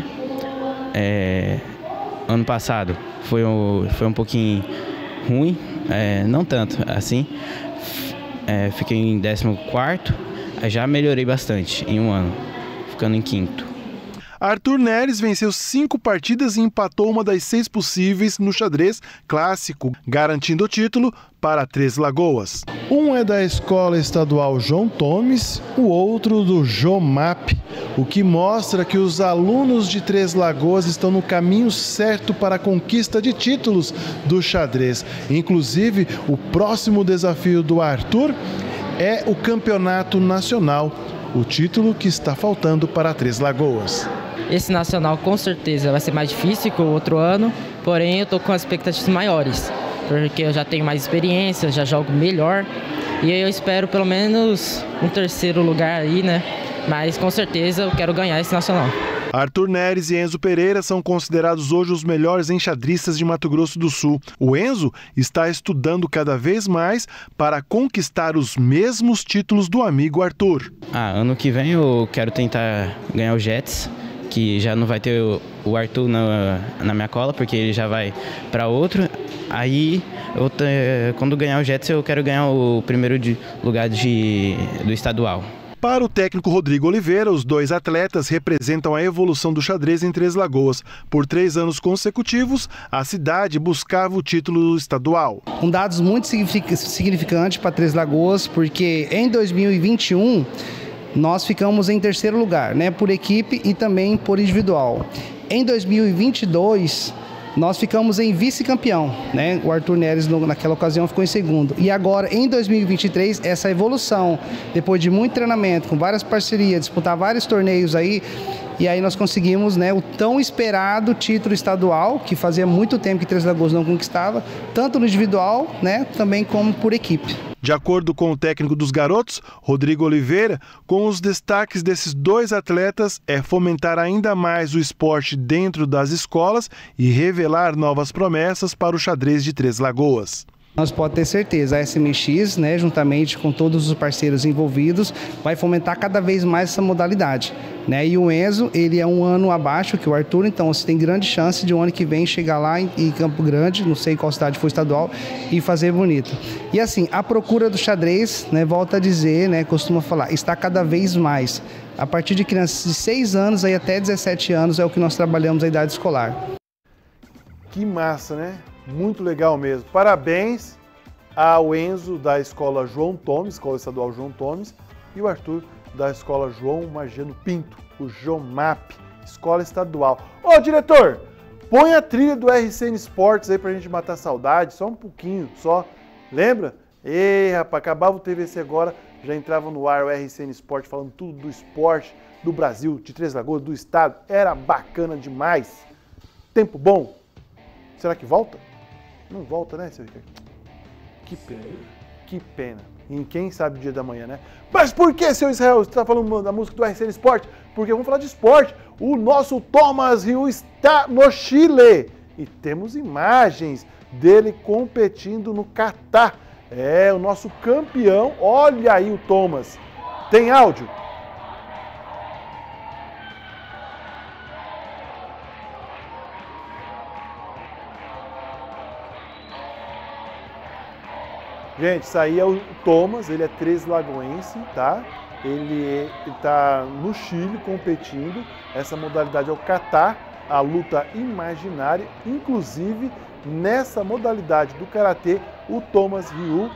Ano passado foi um pouquinho ruim, não tanto assim. Fiquei em 14º, já melhorei bastante em um ano, ficando em 5º. Arthur Neres venceu 5 partidas e empatou uma das 6 possíveis no xadrez clássico, garantindo o título para Três Lagoas. Um é da Escola Estadual João Tomes, o outro do Jomap, o que mostra que os alunos de Três Lagoas estão no caminho certo para a conquista de títulos do xadrez. Inclusive, o próximo desafio do Arthur é o Campeonato Nacional, o título que está faltando para Três Lagoas. Esse nacional com certeza vai ser mais difícil que o outro ano, porém eu estou com expectativas maiores, porque eu já tenho mais experiência, já jogo melhor e eu espero pelo menos um 3º lugar aí, né? Mas com certeza eu quero ganhar esse nacional. Arthur Neres e Enzo Pereira são considerados hoje os melhores enxadristas de Mato Grosso do Sul. O Enzo está estudando cada vez mais para conquistar os mesmos títulos do amigo Arthur. Ano que vem eu quero tentar ganhar o Jets, que já não vai ter o Arthur na minha cola, porque ele já vai para outro. Aí, quando ganhar o Jetson, eu quero ganhar o primeiro lugar do estadual. Para o técnico Rodrigo Oliveira, os dois atletas representam a evolução do xadrez em Três Lagoas. Por 3 anos consecutivos, a cidade buscava o título estadual. Um dado muito significante para Três Lagoas, porque em 2021 nós ficamos em 3º lugar, né, por equipe e também por individual. Em 2022 nós ficamos em vice-campeão, né? O Arthur Neres naquela ocasião ficou em 2º. E agora, em 2023, essa evolução, depois de muito treinamento, com várias parcerias, disputar vários torneios aí, e aí nós conseguimos, né, o tão esperado título estadual, que fazia muito tempo que Três Lagoas não conquistava, tanto no individual, né, também como por equipe. De acordo com o técnico dos garotos, Rodrigo Oliveira, com os destaques desses 2 atletas é fomentar ainda mais o esporte dentro das escolas e revelar novas promessas para o xadrez de Três Lagoas. Nós podemos ter certeza, a SMX, né, juntamente com todos os parceiros envolvidos, vai fomentar cada vez mais essa modalidade, né? E o Enzo, ele é um ano abaixo que o Arthur, então você tem grande chance de o ano que vem chegar lá em Campo Grande, não sei qual cidade for estadual, e fazer bonito. E assim, a procura do xadrez, né, volta a dizer, né, costuma falar, está cada vez mais. A partir de crianças de 6 anos aí até 17 anos é o que nós trabalhamos a idade escolar. Que massa, né? Muito legal mesmo. Parabéns ao Enzo da Escola João Tomes, Escola Estadual João Tomes, e o Arthur da Escola João Magiano Pinto, o JOMAP, Escola Estadual. Ô, diretor, põe a trilha do RCN Esportes aí pra gente matar a saudade, só um pouquinho, só. Lembra? Ei, rapaz, acabava o TVC agora, já entrava no ar o RCN Esportes falando tudo do esporte do Brasil, de Três Lagoas, do estado. Era bacana demais. Tempo bom. Será que volta? Não volta, né, seu Ricardo? Que pena, que pena. E quem sabe o dia da manhã, né? Mas por que, seu Israel, você está falando da música do RCN Esporte? Porque vamos falar de esporte. O nosso Thomas Ryu está no Chile. E temos imagens dele competindo no Catar. É, o nosso campeão. Olha aí o Thomas. Tem áudio? Gente, isso aí é o Thomas, ele é treslagoense, tá? Ele está no Chile competindo, essa modalidade é o Kata, a luta imaginária. Inclusive, nessa modalidade do Karatê, o Thomas Ryu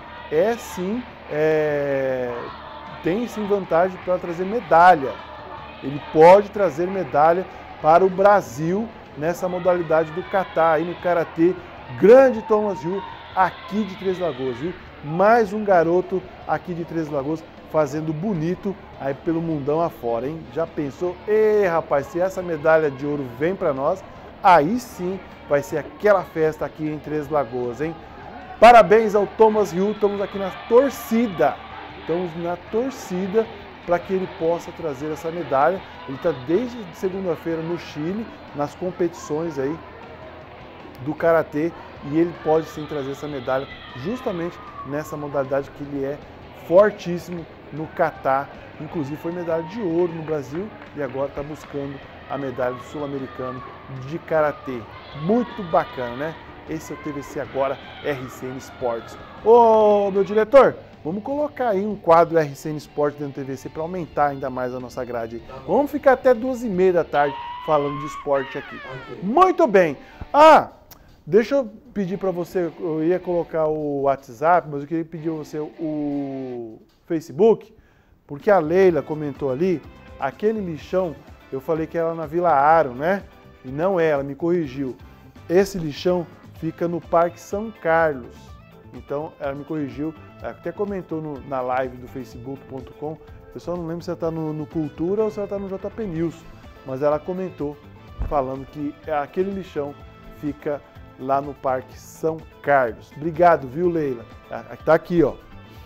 tem sim vantagem para trazer medalha. Ele pode trazer medalha para o Brasil nessa modalidade do Kata, aí no Karatê. Grande Thomas Ryu aqui de Três Lagoas, viu? Mais um garoto aqui de Três Lagoas fazendo bonito aí pelo mundão afora, hein? Já pensou? Ei, rapaz, se essa medalha de ouro vem para nós, aí sim vai ser aquela festa aqui em Três Lagoas, hein? Parabéns ao Thomas Ryu, estamos aqui na torcida. Estamos na torcida para que ele possa trazer essa medalha. Ele está desde segunda-feira no Chile, nas competições aí do Karatê, e ele pode sim trazer essa medalha justamente nessa modalidade que ele é fortíssimo no Catar. Inclusive foi medalha de ouro no Brasil e agora está buscando a medalha do sul-americano de Karatê. Muito bacana, né? Esse é o TVC Agora RCN Esportes. Ô, meu diretor, vamos colocar aí um quadro RCN Esportes dentro do TVC para aumentar ainda mais a nossa grade. Vamos ficar até 2h30 da tarde falando de esporte aqui. Muito bem. Deixa eu pedir para você, eu ia colocar o WhatsApp, mas eu queria pedir a você o Facebook, porque a Leila comentou ali, aquele lixão, eu falei que era na Vila Aro, né? E não é, ela me corrigiu. Esse lixão fica no Parque São Carlos. Então, ela me corrigiu, ela até comentou na live do facebook.com, eu só não lembro se ela está no Cultura ou se ela está no JP News, mas ela comentou, falando que aquele lixão fica lá no Parque São Carlos. Obrigado, viu, Leila? Tá aqui, ó.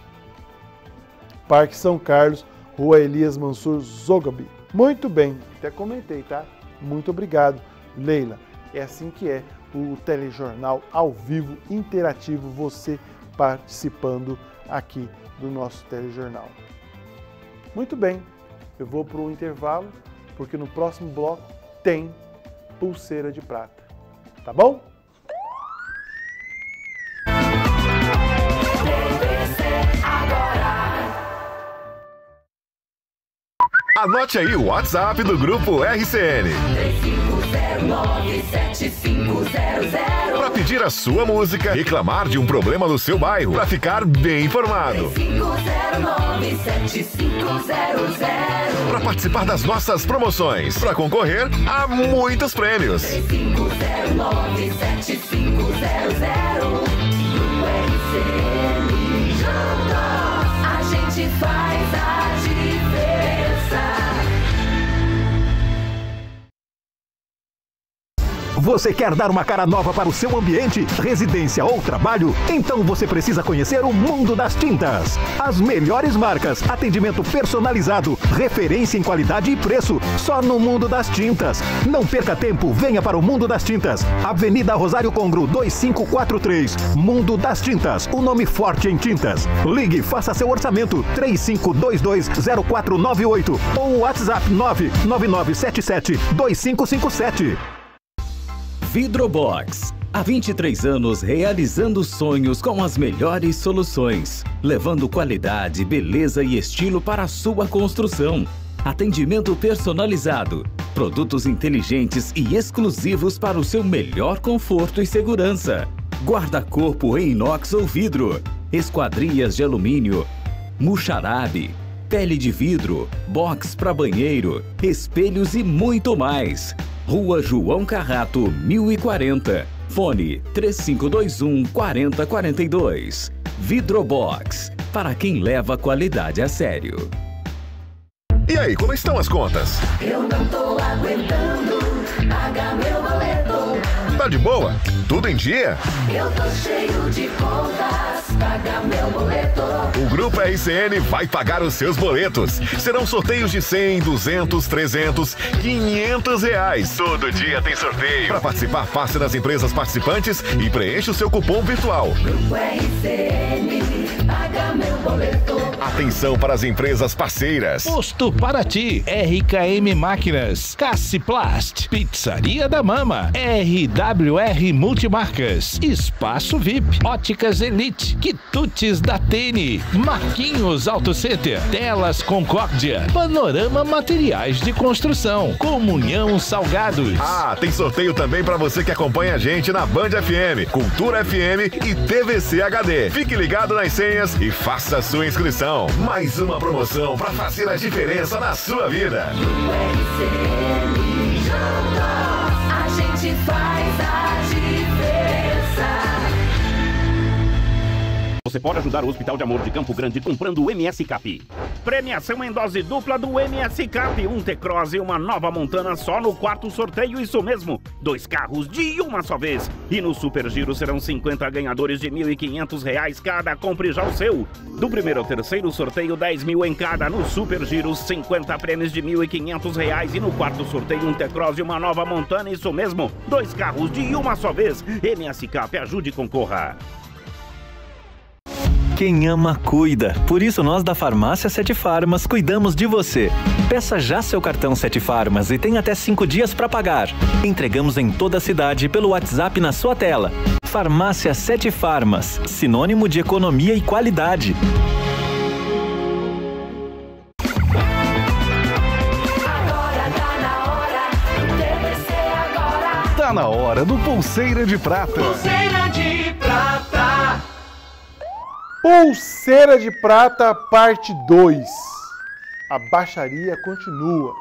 Parque São Carlos, Rua Elias Mansur Zogabi. Muito bem, até comentei, tá? Muito obrigado, Leila. É assim que é o telejornal ao vivo, interativo, você participando aqui do nosso telejornal. Muito bem, eu vou para o intervalo, porque no próximo bloco tem pulseira de prata. Tá bom? Anote aí o WhatsApp do Grupo RCN. 3509-7500. Para pedir a sua música, reclamar de um problema no seu bairro, para ficar bem informado. 3509-7500. Para participar das nossas promoções, para concorrer a muitos prêmios. 3509-7500. Grupo RCN, juntos a gente faz a diferença. Você quer dar uma cara nova para o seu ambiente, residência ou trabalho? Então você precisa conhecer o mundo das tintas. As melhores marcas, atendimento personalizado, referência em qualidade e preço, só no Mundo das Tintas. Não perca tempo, venha para o Mundo das Tintas. Avenida Rosário Congro, 2543. Mundo das Tintas, o nome forte em tintas. Ligue, faça seu orçamento, 35220498 ou WhatsApp 999772557. Vidrobox. Há 23 anos realizando sonhos com as melhores soluções, levando qualidade, beleza e estilo para a sua construção. Atendimento personalizado, produtos inteligentes e exclusivos para o seu melhor conforto e segurança. Guarda-corpo em inox ou vidro, esquadrias de alumínio, muxarabe, pele de vidro, box para banheiro, espelhos e muito mais. Rua João Carrato, 1040. Fone 3521-4042. Vidrobox, para quem leva a qualidade a sério. E aí, como estão as contas? Eu não tô aguentando pagar meu boleto. Tá de boa? Tudo em dia? Eu tô cheio de contas, pagar meu boleto. O Grupo RCN vai pagar os seus boletos. Serão sorteios de 100, 200, 300, 500 reais. Todo dia tem sorteio. Para participar, passe nas empresas participantes e preencha o seu cupom virtual. Grupo RCN, paga meu boleto. Atenção para as empresas parceiras. Posto Paraty, RKM Máquinas, Cassiplast, Pizzaria da Mama, RWR Multimarcas, Espaço VIP, Óticas Elite, Quitutes da Tene, Marquinhos Auto Center, Telas Concórdia, Panorama Materiais de Construção, Comunhão Salgados. Ah, tem sorteio também para você que acompanha a gente na Band FM, Cultura FM e TVC HD. Fique ligado nas senhas e faça a sua inscrição. Mais uma promoção para fazer a diferença na sua vida. No RCN, juntos a gente faz a diferença. Você pode ajudar o Hospital de Amor de Campo Grande comprando o MS Cap. Premiação em dose dupla do MS Cap. Um T-Cross e uma nova Montana só no quarto sorteio, isso mesmo. 2 carros de uma só vez. E no Super Giro serão 50 ganhadores de R$ 1.500 cada. Compre já o seu. Do primeiro ao terceiro sorteio, 10 mil em cada. No Super Giro, 50 prêmios de R$ 1.500. E no quarto sorteio, um T-Cross e uma nova Montana, isso mesmo. 2 carros de uma só vez. MS Cap, ajude e concorra. Quem ama, cuida. Por isso, nós da Farmácia 7 Farmas cuidamos de você. Peça já seu cartão 7 Farmas e tem até 5 dias para pagar. Entregamos em toda a cidade pelo WhatsApp na sua tela. Farmácia 7 Farmas, sinônimo de economia e qualidade. Tá na hora do Pulseira de Prata. Pulseira de prata. Pulseira de Prata, parte 2. A baixaria continua.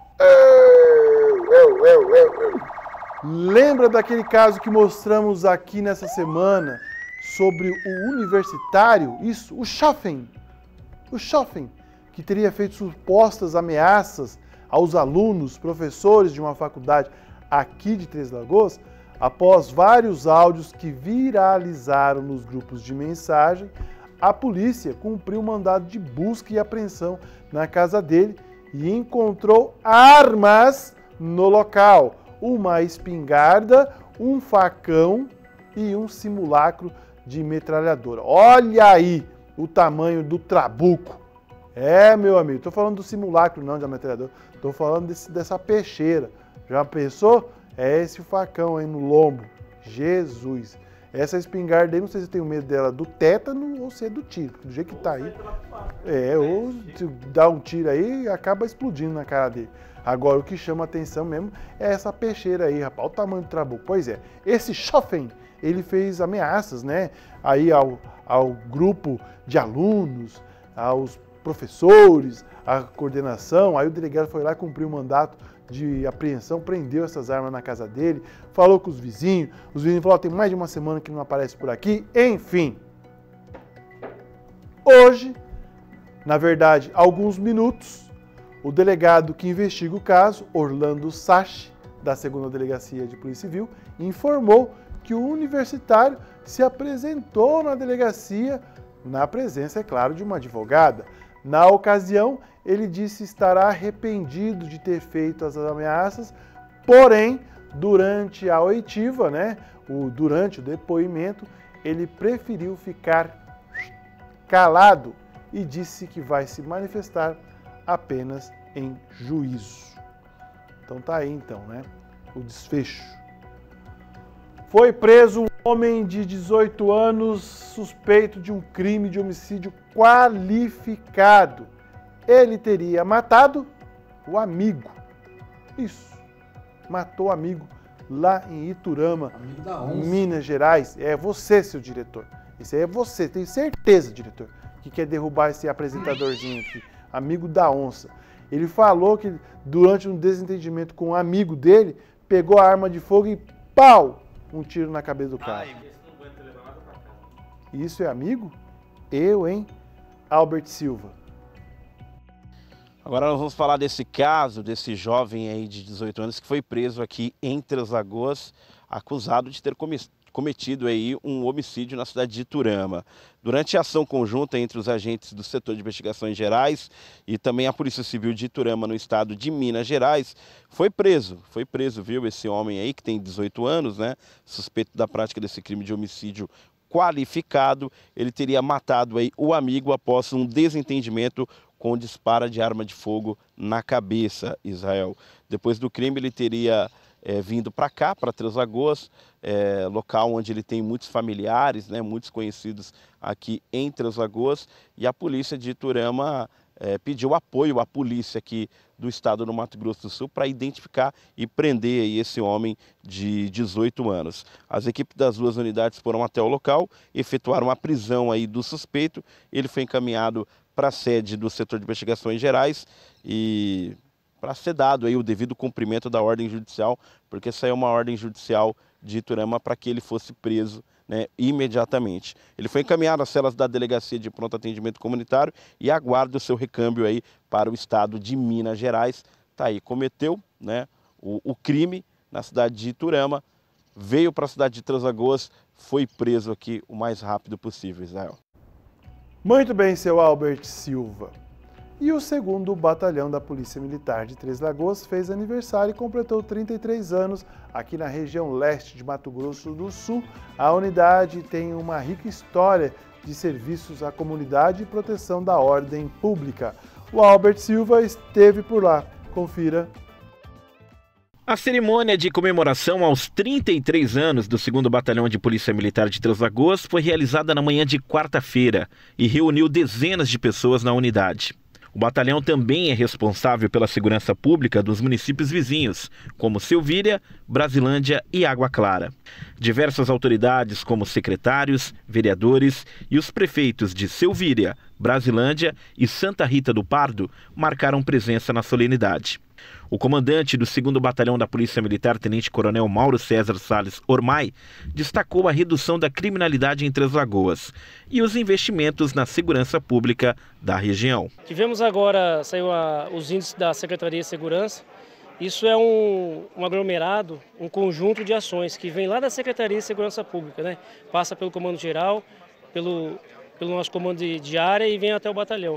Lembra daquele caso que mostramos aqui nessa semana sobre o universitário? Isso, o Schoffen. O Schoffen, que teria feito supostas ameaças aos alunos, professores de uma faculdade aqui de Três Lagoas, após vários áudios que viralizaram nos grupos de mensagem, a polícia cumpriu um mandado de busca e apreensão na casa dele e encontrou armas no local. Uma espingarda, um facão e um simulacro de metralhadora. Olha aí o tamanho do trabuco. É, meu amigo, estou falando do simulacro não, da metralhadora. Estou falando dessa peixeira. Já pensou? É esse o facão aí no lombo. Jesus. Essa espingarda aí, não sei se eu tenho medo dela do tétano ou se é do tiro. Porque do jeito que tá aí. Ou se dá um tiro aí, acaba explodindo na cara dele. Agora, o que chama atenção mesmo é essa peixeira aí, rapaz. Olha o tamanho do trabuco. Pois é, esse Schoffen, ele fez ameaças, né? Aí ao grupo de alunos, aos professores, à coordenação. Aí o delegado foi lá e cumpriu o mandato de apreensão, prendeu essas armas na casa dele, falou com os vizinhos falaram, tem mais de uma semana que não aparece por aqui, enfim. Hoje, na verdade, há alguns minutos, o delegado que investiga o caso, Orlando Sachi, da 2ª Delegacia de Polícia Civil, informou que o universitário se apresentou na delegacia, na presença, é claro, de uma advogada. Na ocasião, ele disse estar arrependido de ter feito as ameaças, porém, durante a oitiva, durante o depoimento, ele preferiu ficar calado e disse que vai se manifestar apenas em juízo. Então tá aí o desfecho. Foi preso um homem de 18 anos suspeito de um crime de homicídio qualificado. Ele teria matado o amigo. Isso. Matou o amigo lá em Iturama, Minas Gerais. É você, seu diretor. Isso aí é você, tenho certeza, diretor, que quer derrubar esse apresentadorzinho aqui, amigo da onça. Ele falou que durante um desentendimento com um amigo dele, pegou a arma de fogo e pau! Um tiro na cabeça do cara. Isso é amigo? Eu, hein? Albert Silva. Agora nós vamos falar desse caso, desse jovem aí de 18 anos que foi preso aqui em Três Lagoas, acusado de ter cometido aí um homicídio na cidade de Iturama. Durante a ação conjunta entre os agentes do setor de investigações gerais e também a Polícia Civil de Iturama no estado de Minas Gerais, foi preso, viu, esse homem aí que tem 18 anos, suspeito da prática desse crime de homicídio qualificado. Ele teria matado aí o amigo após um desentendimento com disparo de arma de fogo na cabeça, Israel. Depois do crime, ele teria vindo para cá, para Três Lagoas, local onde ele tem muitos familiares, muitos conhecidos aqui em Três Lagoas, e a polícia de Iturama pediu apoio à polícia aqui do estado do Mato Grosso do Sul para identificar e prender aí esse homem de 18 anos. As equipes das duas unidades foram até o local, efetuaram a prisão aí do suspeito. Ele foi encaminhado para a sede do setor de investigações gerais e para ser dado aí o devido cumprimento da ordem judicial, porque saiu uma ordem judicial de Iturama para que ele fosse preso imediatamente. Ele foi encaminhado às celas da Delegacia de Pronto Atendimento Comunitário e aguarda o seu recâmbio aí para o estado de Minas Gerais. Tá aí, cometeu o crime na cidade de Iturama, veio para a cidade de Três Lagoas, foi preso aqui o mais rápido possível, Israel. Muito bem, seu Albert Silva. E o 2º Batalhão da Polícia Militar de Três Lagoas fez aniversário e completou 33 anos aqui na região leste de Mato Grosso do Sul. A unidade tem uma rica história de serviços à comunidade e proteção da ordem pública. O Albert Silva esteve por lá. Confira. A cerimônia de comemoração aos 33 anos do 2º Batalhão de Polícia Militar de Três Lagoas foi realizada na manhã de quarta-feira e reuniu dezenas de pessoas na unidade. O batalhão também é responsável pela segurança pública dos municípios vizinhos, como Silvíria, Brasilândia e Água Clara. Diversas autoridades, como secretários, vereadores e os prefeitos de Silvíria, Brasilândia e Santa Rita do Pardo, marcaram presença na solenidade. O comandante do 2º Batalhão da Polícia Militar, Tenente-Coronel Mauro César Salles Ormai, destacou a redução da criminalidade em Três Lagoas e os investimentos na segurança pública da região. Tivemos agora, saiu os índices da Secretaria de Segurança. Isso é um aglomerado, um conjunto de ações que vem lá da Secretaria de Segurança Pública, Passa pelo Comando Geral, pelo nosso comando de área e vem até o batalhão.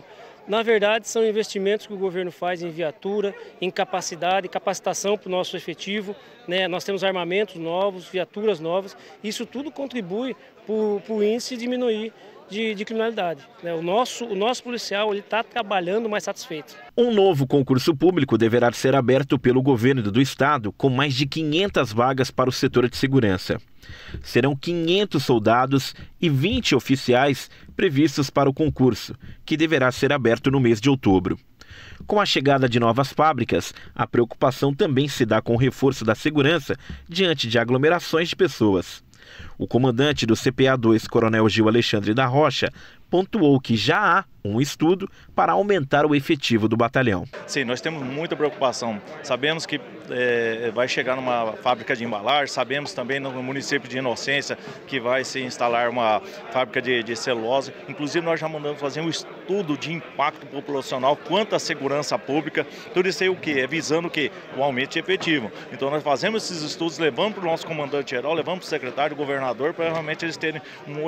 Na verdade, são investimentos que o governo faz em viatura, em capacidade, capacitação para o nosso efetivo, né? Nós temos armamentos novos, viaturas novas, isso tudo contribui para o índice diminuir de criminalidade, né? O nosso policial está trabalhando mais satisfeito. Um novo concurso público deverá ser aberto pelo governo do estado com mais de 500 vagas para o setor de segurança. Serão 500 soldados e 20 oficiais previstos para o concurso, que deverá ser aberto no mês de outubro. Com a chegada de novas fábricas, a preocupação também se dá com o reforço da segurança diante de aglomerações de pessoas. O comandante do CPA-2, Coronel Gil Alexandre da Rocha, pontuou que já há um estudo para aumentar o efetivo do batalhão. Sim, nós temos muita preocupação. Sabemos que vai chegar numa fábrica de embalagem, sabemos também no município de Inocência que vai se instalar uma fábrica de celulose. Inclusive nós já mandamos fazer um estudo de impacto populacional quanto à segurança pública. Tudo isso aí o quê? É visando o quê? O aumento de efetivo. Então nós fazemos esses estudos, levamos para o nosso comandante-geral, levamos para o secretário, o governador, para realmente eles terem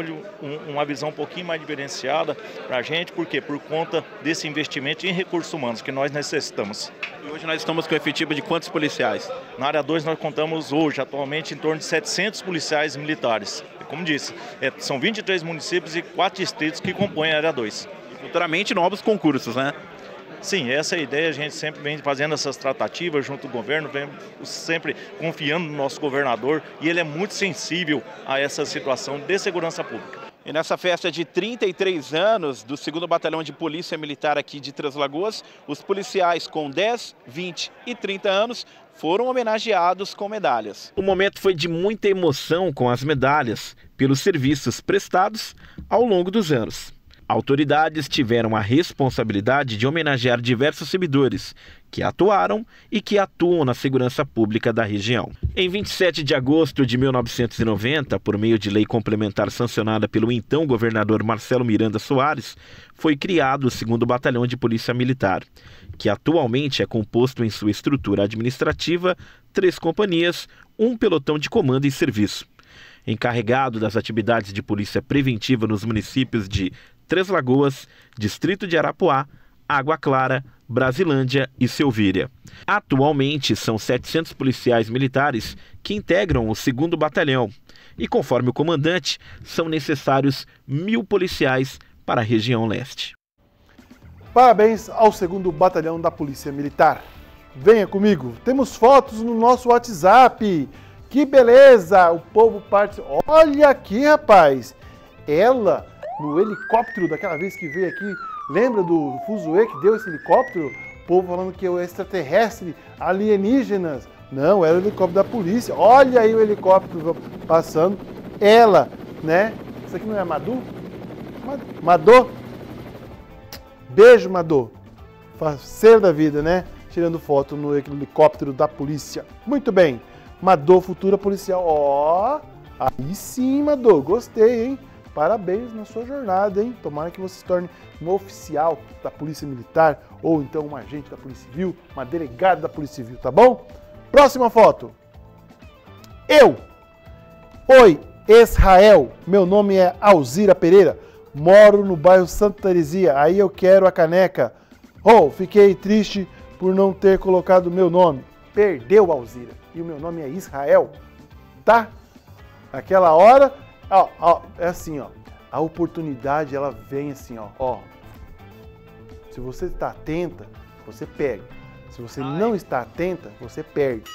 uma visão um pouquinho mais diferenciada para a gente. Por quê? Por conta desse investimento em recursos humanos que nós necessitamos. E hoje nós estamos com efetivo de quantos policiais? Na área 2 nós contamos hoje, atualmente, em torno de 700 policiais militares. Como disse, são 23 municípios e 4 distritos que compõem a área 2. E futuramente novos concursos, né? Sim, essa é a ideia, a gente sempre vem fazendo essas tratativas junto ao governo, vem sempre confiando no nosso governador e ele é muito sensível a essa situação de segurança pública. E nessa festa de 33 anos do 2º Batalhão de Polícia Militar aqui de Três Lagoas, os policiais com 10, 20 e 30 anos foram homenageados com medalhas. O momento foi de muita emoção com as medalhas pelos serviços prestados ao longo dos anos. Autoridades tiveram a responsabilidade de homenagear diversos servidores que atuaram e que atuam na segurança pública da região. Em 27 de agosto de 1990, por meio de lei complementar sancionada pelo então governador Marcelo Miranda Soares, foi criado o 2º Batalhão de Polícia Militar, que atualmente é composto em sua estrutura administrativa 3 companhias, 1 pelotão de comando e serviço. Encarregado das atividades de polícia preventiva nos municípios de Três Lagoas, Distrito de Arapuá, Água Clara, Brasilândia e Silvíria. Atualmente são 700 policiais militares que integram o 2º Batalhão e, conforme o comandante, são necessários 1.000 policiais para a região leste. Parabéns ao 2º Batalhão da Polícia Militar. Venha comigo, temos fotos no nosso WhatsApp. Que beleza! O povo participa. Olha aqui, rapaz! Ela, no helicóptero daquela vez que veio aqui, lembra do fuzuê que deu esse helicóptero? O povo falando que é o extraterrestre, alienígenas. Não, era o helicóptero da polícia. Olha aí o helicóptero passando. Ela, né? Isso aqui não é Madu? Madô? Beijo, Madô. Parceiro da vida, né? Tirando foto no helicóptero da polícia. Muito bem. Madô, futura policial. Ó, aí sim, Madô. Gostei, hein? Parabéns na sua jornada, hein? Tomara que você se torne um oficial da Polícia Militar ou então um agente da Polícia Civil, uma delegada da Polícia Civil, tá bom? Próxima foto. Oi, Israel. Meu nome é Alzira Pereira. Moro no bairro Santa Teresia. Aí eu quero a caneca. Fiquei triste por não ter colocado o meu nome. Perdeu, Alzira. E o meu nome é Israel. Tá? Naquela hora... é assim, ó. A oportunidade, ela vem assim, ó. Se você está atenta, você pega. Se você não está atenta, você perde.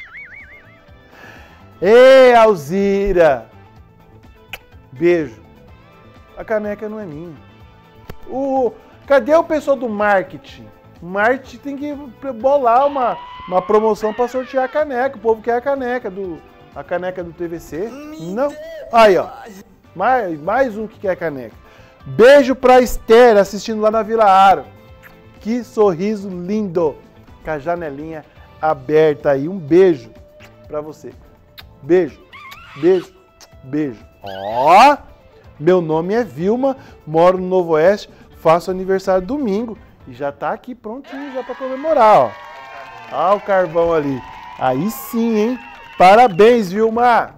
Ei, Alzira! Beijo. A caneca não é minha. Cadê o pessoal do marketing? O marketing tem que bolar uma promoção para sortear a caneca. O povo quer a caneca do TVC. Não. Aí, ó. Mais um que quer caneca. Beijo pra Esther, assistindo lá na Vila Aro. Que sorriso lindo. Com a janelinha aberta aí. Um beijo pra você. Beijo, beijo, beijo. Meu nome é Vilma, moro no Novo Oeste, faço aniversário domingo. E já tá aqui prontinho já pra comemorar, ó. O carvão ali. Aí sim, hein? Parabéns, Vilma!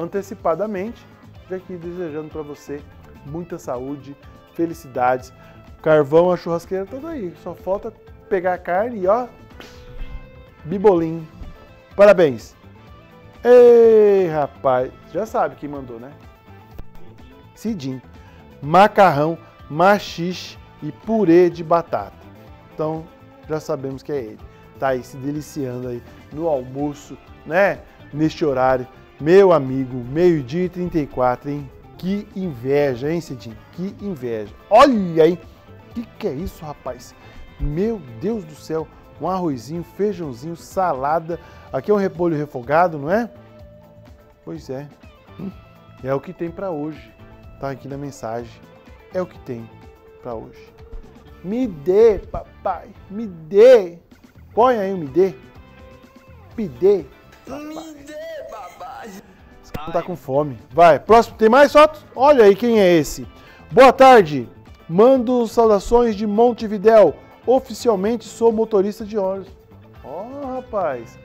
Antecipadamente, já aqui desejando para você muita saúde, felicidades, Carvão, a churrasqueira, tudo aí. Só falta pegar a carne e ó, bibolim. Parabéns. Ei, rapaz, já sabe quem mandou, né? Cidinho. Macarrão, machixe e purê de batata. Então, já sabemos que é ele. Tá aí se deliciando aí no almoço, né? Neste horário. Meu amigo, 12h34, hein? Que inveja, hein, Cidinho? Que inveja. Olha aí. Que é isso, rapaz? Meu Deus do céu. Um arrozinho, feijãozinho, salada. Aqui é um repolho refogado, não é? Pois é. É o que tem para hoje. Tá aqui na mensagem. É o que tem para hoje. Me dê, papai. Me dê. Põe aí o me dê. Me dê. Me dê, papai. Esse cara não tá com fome. Vai, próximo. Tem mais fotos? Olha aí quem é esse. Boa tarde. Mando saudações de Montevidéu. Oficialmente sou motorista de ônibus. Ó, rapaz.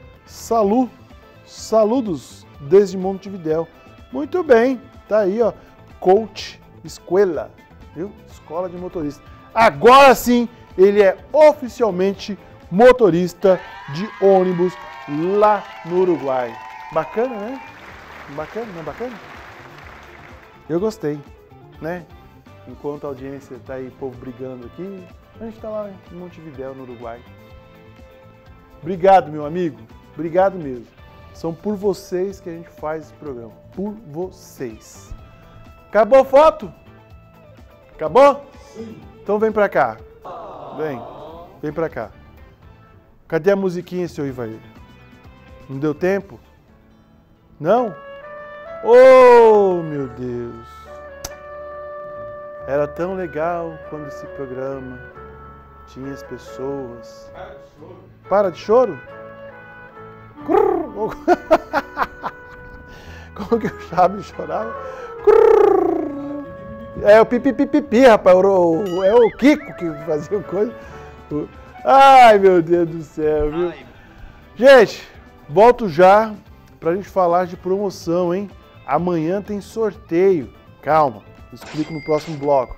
Saludos desde Montevidéu. Muito bem. Tá aí, ó. Coach Escola. Viu? Escola de motorista. Agora sim, ele é oficialmente motorista de ônibus lá no Uruguai. Bacana, né? Bacana, não é bacana? Eu gostei, né? Enquanto a audiência tá aí, povo brigando aqui, a gente tá lá em Montevidéu, no Uruguai. Obrigado, meu amigo. Obrigado mesmo. São por vocês que a gente faz esse programa. Por vocês. Acabou a foto? Acabou? Sim. Então vem pra cá. Vem pra cá. Cadê a musiquinha, seu Ivair? Não deu tempo? Não? Oh, meu Deus. Era tão legal quando esse programa tinha as pessoas. Para de choro? Como que o Chaves chorava? É o pipipipipi, rapaz. É o Kiko que fazia coisa. Ai, meu Deus do céu, viu? Gente, volto já pra gente falar de promoção, hein? Amanhã tem sorteio. Calma, explico no próximo bloco.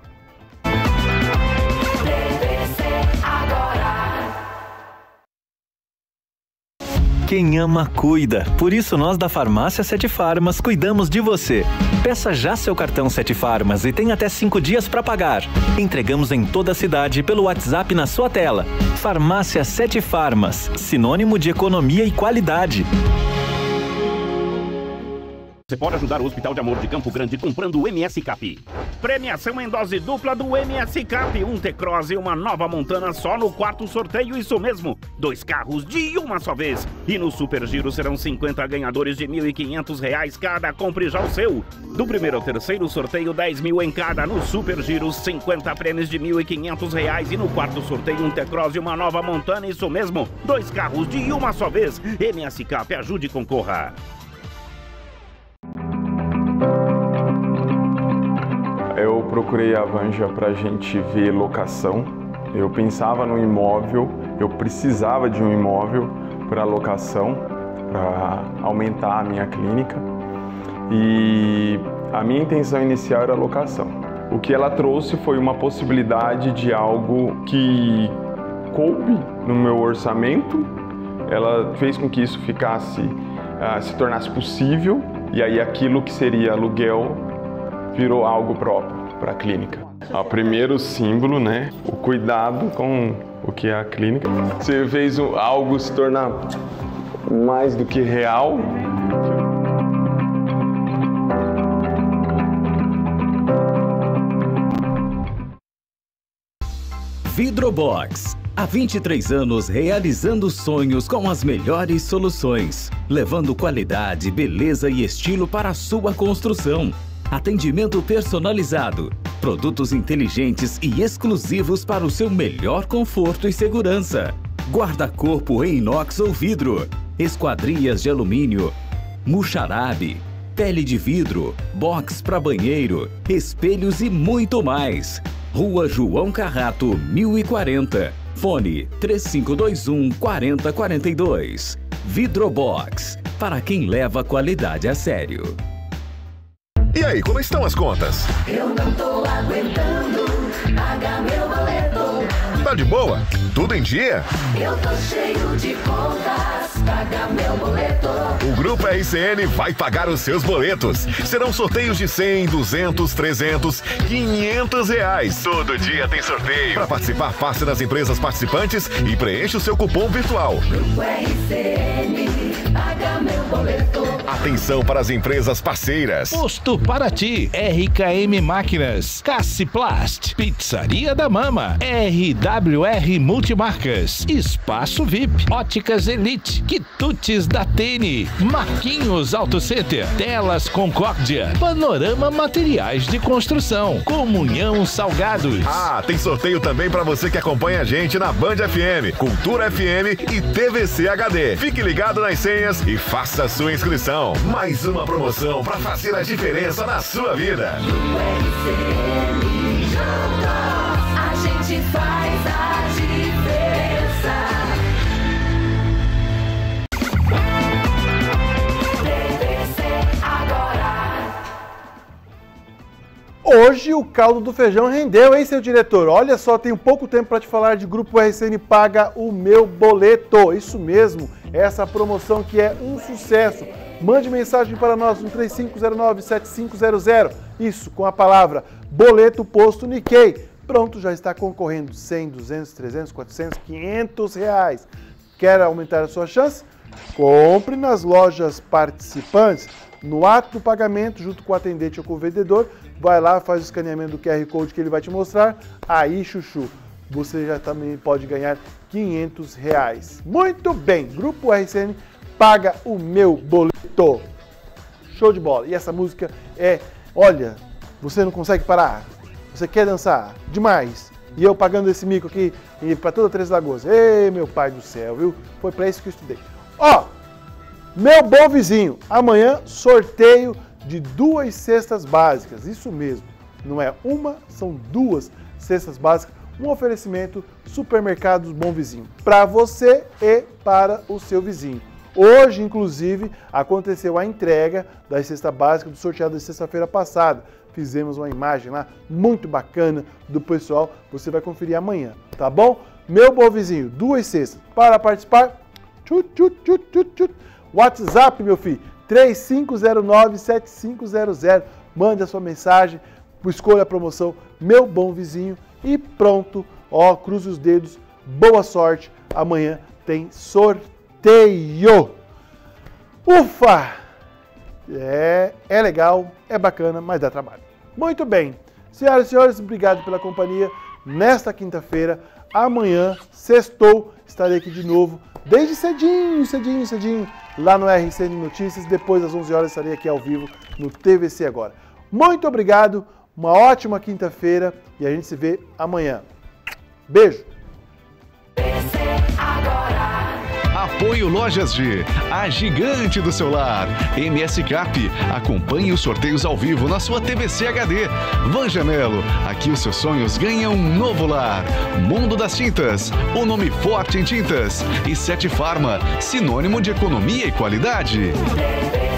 Quem ama, cuida. Por isso, nós da Farmácia 7 Farmas cuidamos de você. Peça já seu cartão 7 Farmas e tem até 5 dias para pagar. Entregamos em toda a cidade pelo WhatsApp na sua tela. Farmácia 7 Farmas, sinônimo de economia e qualidade. Você pode ajudar o Hospital de Amor de Campo Grande comprando o MS Cap. Premiação em dose dupla do MS Cap. Um T-Cross e uma nova Montana só no quarto sorteio, isso mesmo. 2 carros de uma só vez. E no Super Giro serão 50 ganhadores de R$ 1.500 cada. Compre já o seu. Do primeiro ao terceiro sorteio, 10 mil em cada. No Super Giro, 50 prêmios de R$ 1.500. E no quarto sorteio, um T-Cross e uma nova Montana, isso mesmo. 2 carros de uma só vez. MS Cap, ajude e concorra. Eu procurei a Vanja para a gente ver locação. Eu pensava no imóvel, eu precisava de um imóvel para locação, para aumentar a minha clínica. E a minha intenção inicial era locação. O que ela trouxe foi uma possibilidade de algo que coube no meu orçamento. Ela fez com que isso se tornasse possível. E aí aquilo que seria aluguel virou algo próprio para a clínica. O primeiro símbolo, né? O cuidado com o que é a clínica. Você fez algo se tornar mais do que real. Vidrobox. Há 23 anos realizando sonhos com as melhores soluções, levando qualidade, beleza e estilo para a sua construção. Atendimento personalizado, produtos inteligentes e exclusivos para o seu melhor conforto e segurança. Guarda-corpo em inox ou vidro, esquadrias de alumínio, muxarabe, pele de vidro, box para banheiro, espelhos e muito mais. Rua João Carrato, 1040. Fone 3521 4042. Vidrobox, para quem leva a qualidade a sério. E aí, como estão as contas? Eu não tô aguentando, paga meu boleto. Tá de boa? Tudo em dia? Eu tô cheio de contas, paga meu boleto. O Grupo RCN vai pagar os seus boletos. Serão sorteios de 100, 200, 300, 500 reais. Todo dia tem sorteio. Para participar, passe nas empresas participantes e preencha o seu cupom virtual. Grupo RCN, paga meu boleto. Atenção para as empresas parceiras. Posto Paraty, RKM Máquinas, Cassiplast, Pizzaria da Mama, RWR Multimarcas, Espaço VIP, Óticas Elite, Quitutes da Tene, Marquinhos Auto Center, Telas Concórdia, Panorama Materiais de Construção, Comunhão Salgados. Ah, tem sorteio também para você que acompanha a gente na Band FM, Cultura FM e TVC HD. Fique ligado nas senhas e faça a sua inscrição. Mais uma promoção para fazer a diferença na sua vida. A gente faz a diferença. TVC agora. Hoje o caldo do feijão rendeu, hein, seu diretor? Olha só, tenho pouco tempo para te falar de Grupo RCN Paga o Meu Boleto. Isso mesmo, essa promoção que é um sucesso. Mande mensagem para nós no 3509-7500. Isso, com a palavra boleto posto Nikkei. Pronto, já está concorrendo 100, 200, 300, 400, 500 reais. Quer aumentar a sua chance? Compre nas lojas participantes. No ato do pagamento, junto com o atendente ou com o vendedor, vai lá, faz o escaneamento do QR Code que ele vai te mostrar. Aí, chuchu, você já também pode ganhar 500 reais. Muito bem, Grupo RCN Paga o Meu Boleto. Show de bola. E essa música é, olha, você não consegue parar. Você quer dançar demais. E eu pagando esse mico aqui para toda Três Lagoas. Ei, meu pai do céu, viu? Foi para isso que eu estudei. Ó, meu bom vizinho, amanhã sorteio de 2 cestas básicas. Isso mesmo. Não é uma, são 2 cestas básicas. Um oferecimento Supermercados Bom Vizinho. Para você e para o seu vizinho. Hoje, inclusive, aconteceu a entrega da cesta básica do sorteado de sexta-feira passada. Fizemos uma imagem lá muito bacana do pessoal. Você vai conferir amanhã, tá bom? Meu bom vizinho, 2 cestas. Para participar, WhatsApp, meu filho, 3509-7500. Mande a sua mensagem, escolha a promoção Meu Bom Vizinho e pronto. Ó, cruze os dedos, boa sorte. Amanhã tem sorteio. Ufa! É legal, é bacana, mas dá trabalho. Muito bem. Senhoras e senhores, obrigado pela companhia nesta quinta-feira. Amanhã, sextou, estarei aqui de novo, desde cedinho, lá no RCN Notícias. Depois das 11 horas estarei aqui ao vivo no TVC Agora. Muito obrigado, uma ótima quinta-feira e a gente se vê amanhã. Beijo! Apoio Lojas G, a gigante do seu lar. MS Cap, acompanhe os sorteios ao vivo na sua TVC HD. Vanja Melo, aqui os seus sonhos ganham um novo lar. Mundo das Tintas, o nome forte em tintas. E 7 Farma, sinônimo de economia e qualidade.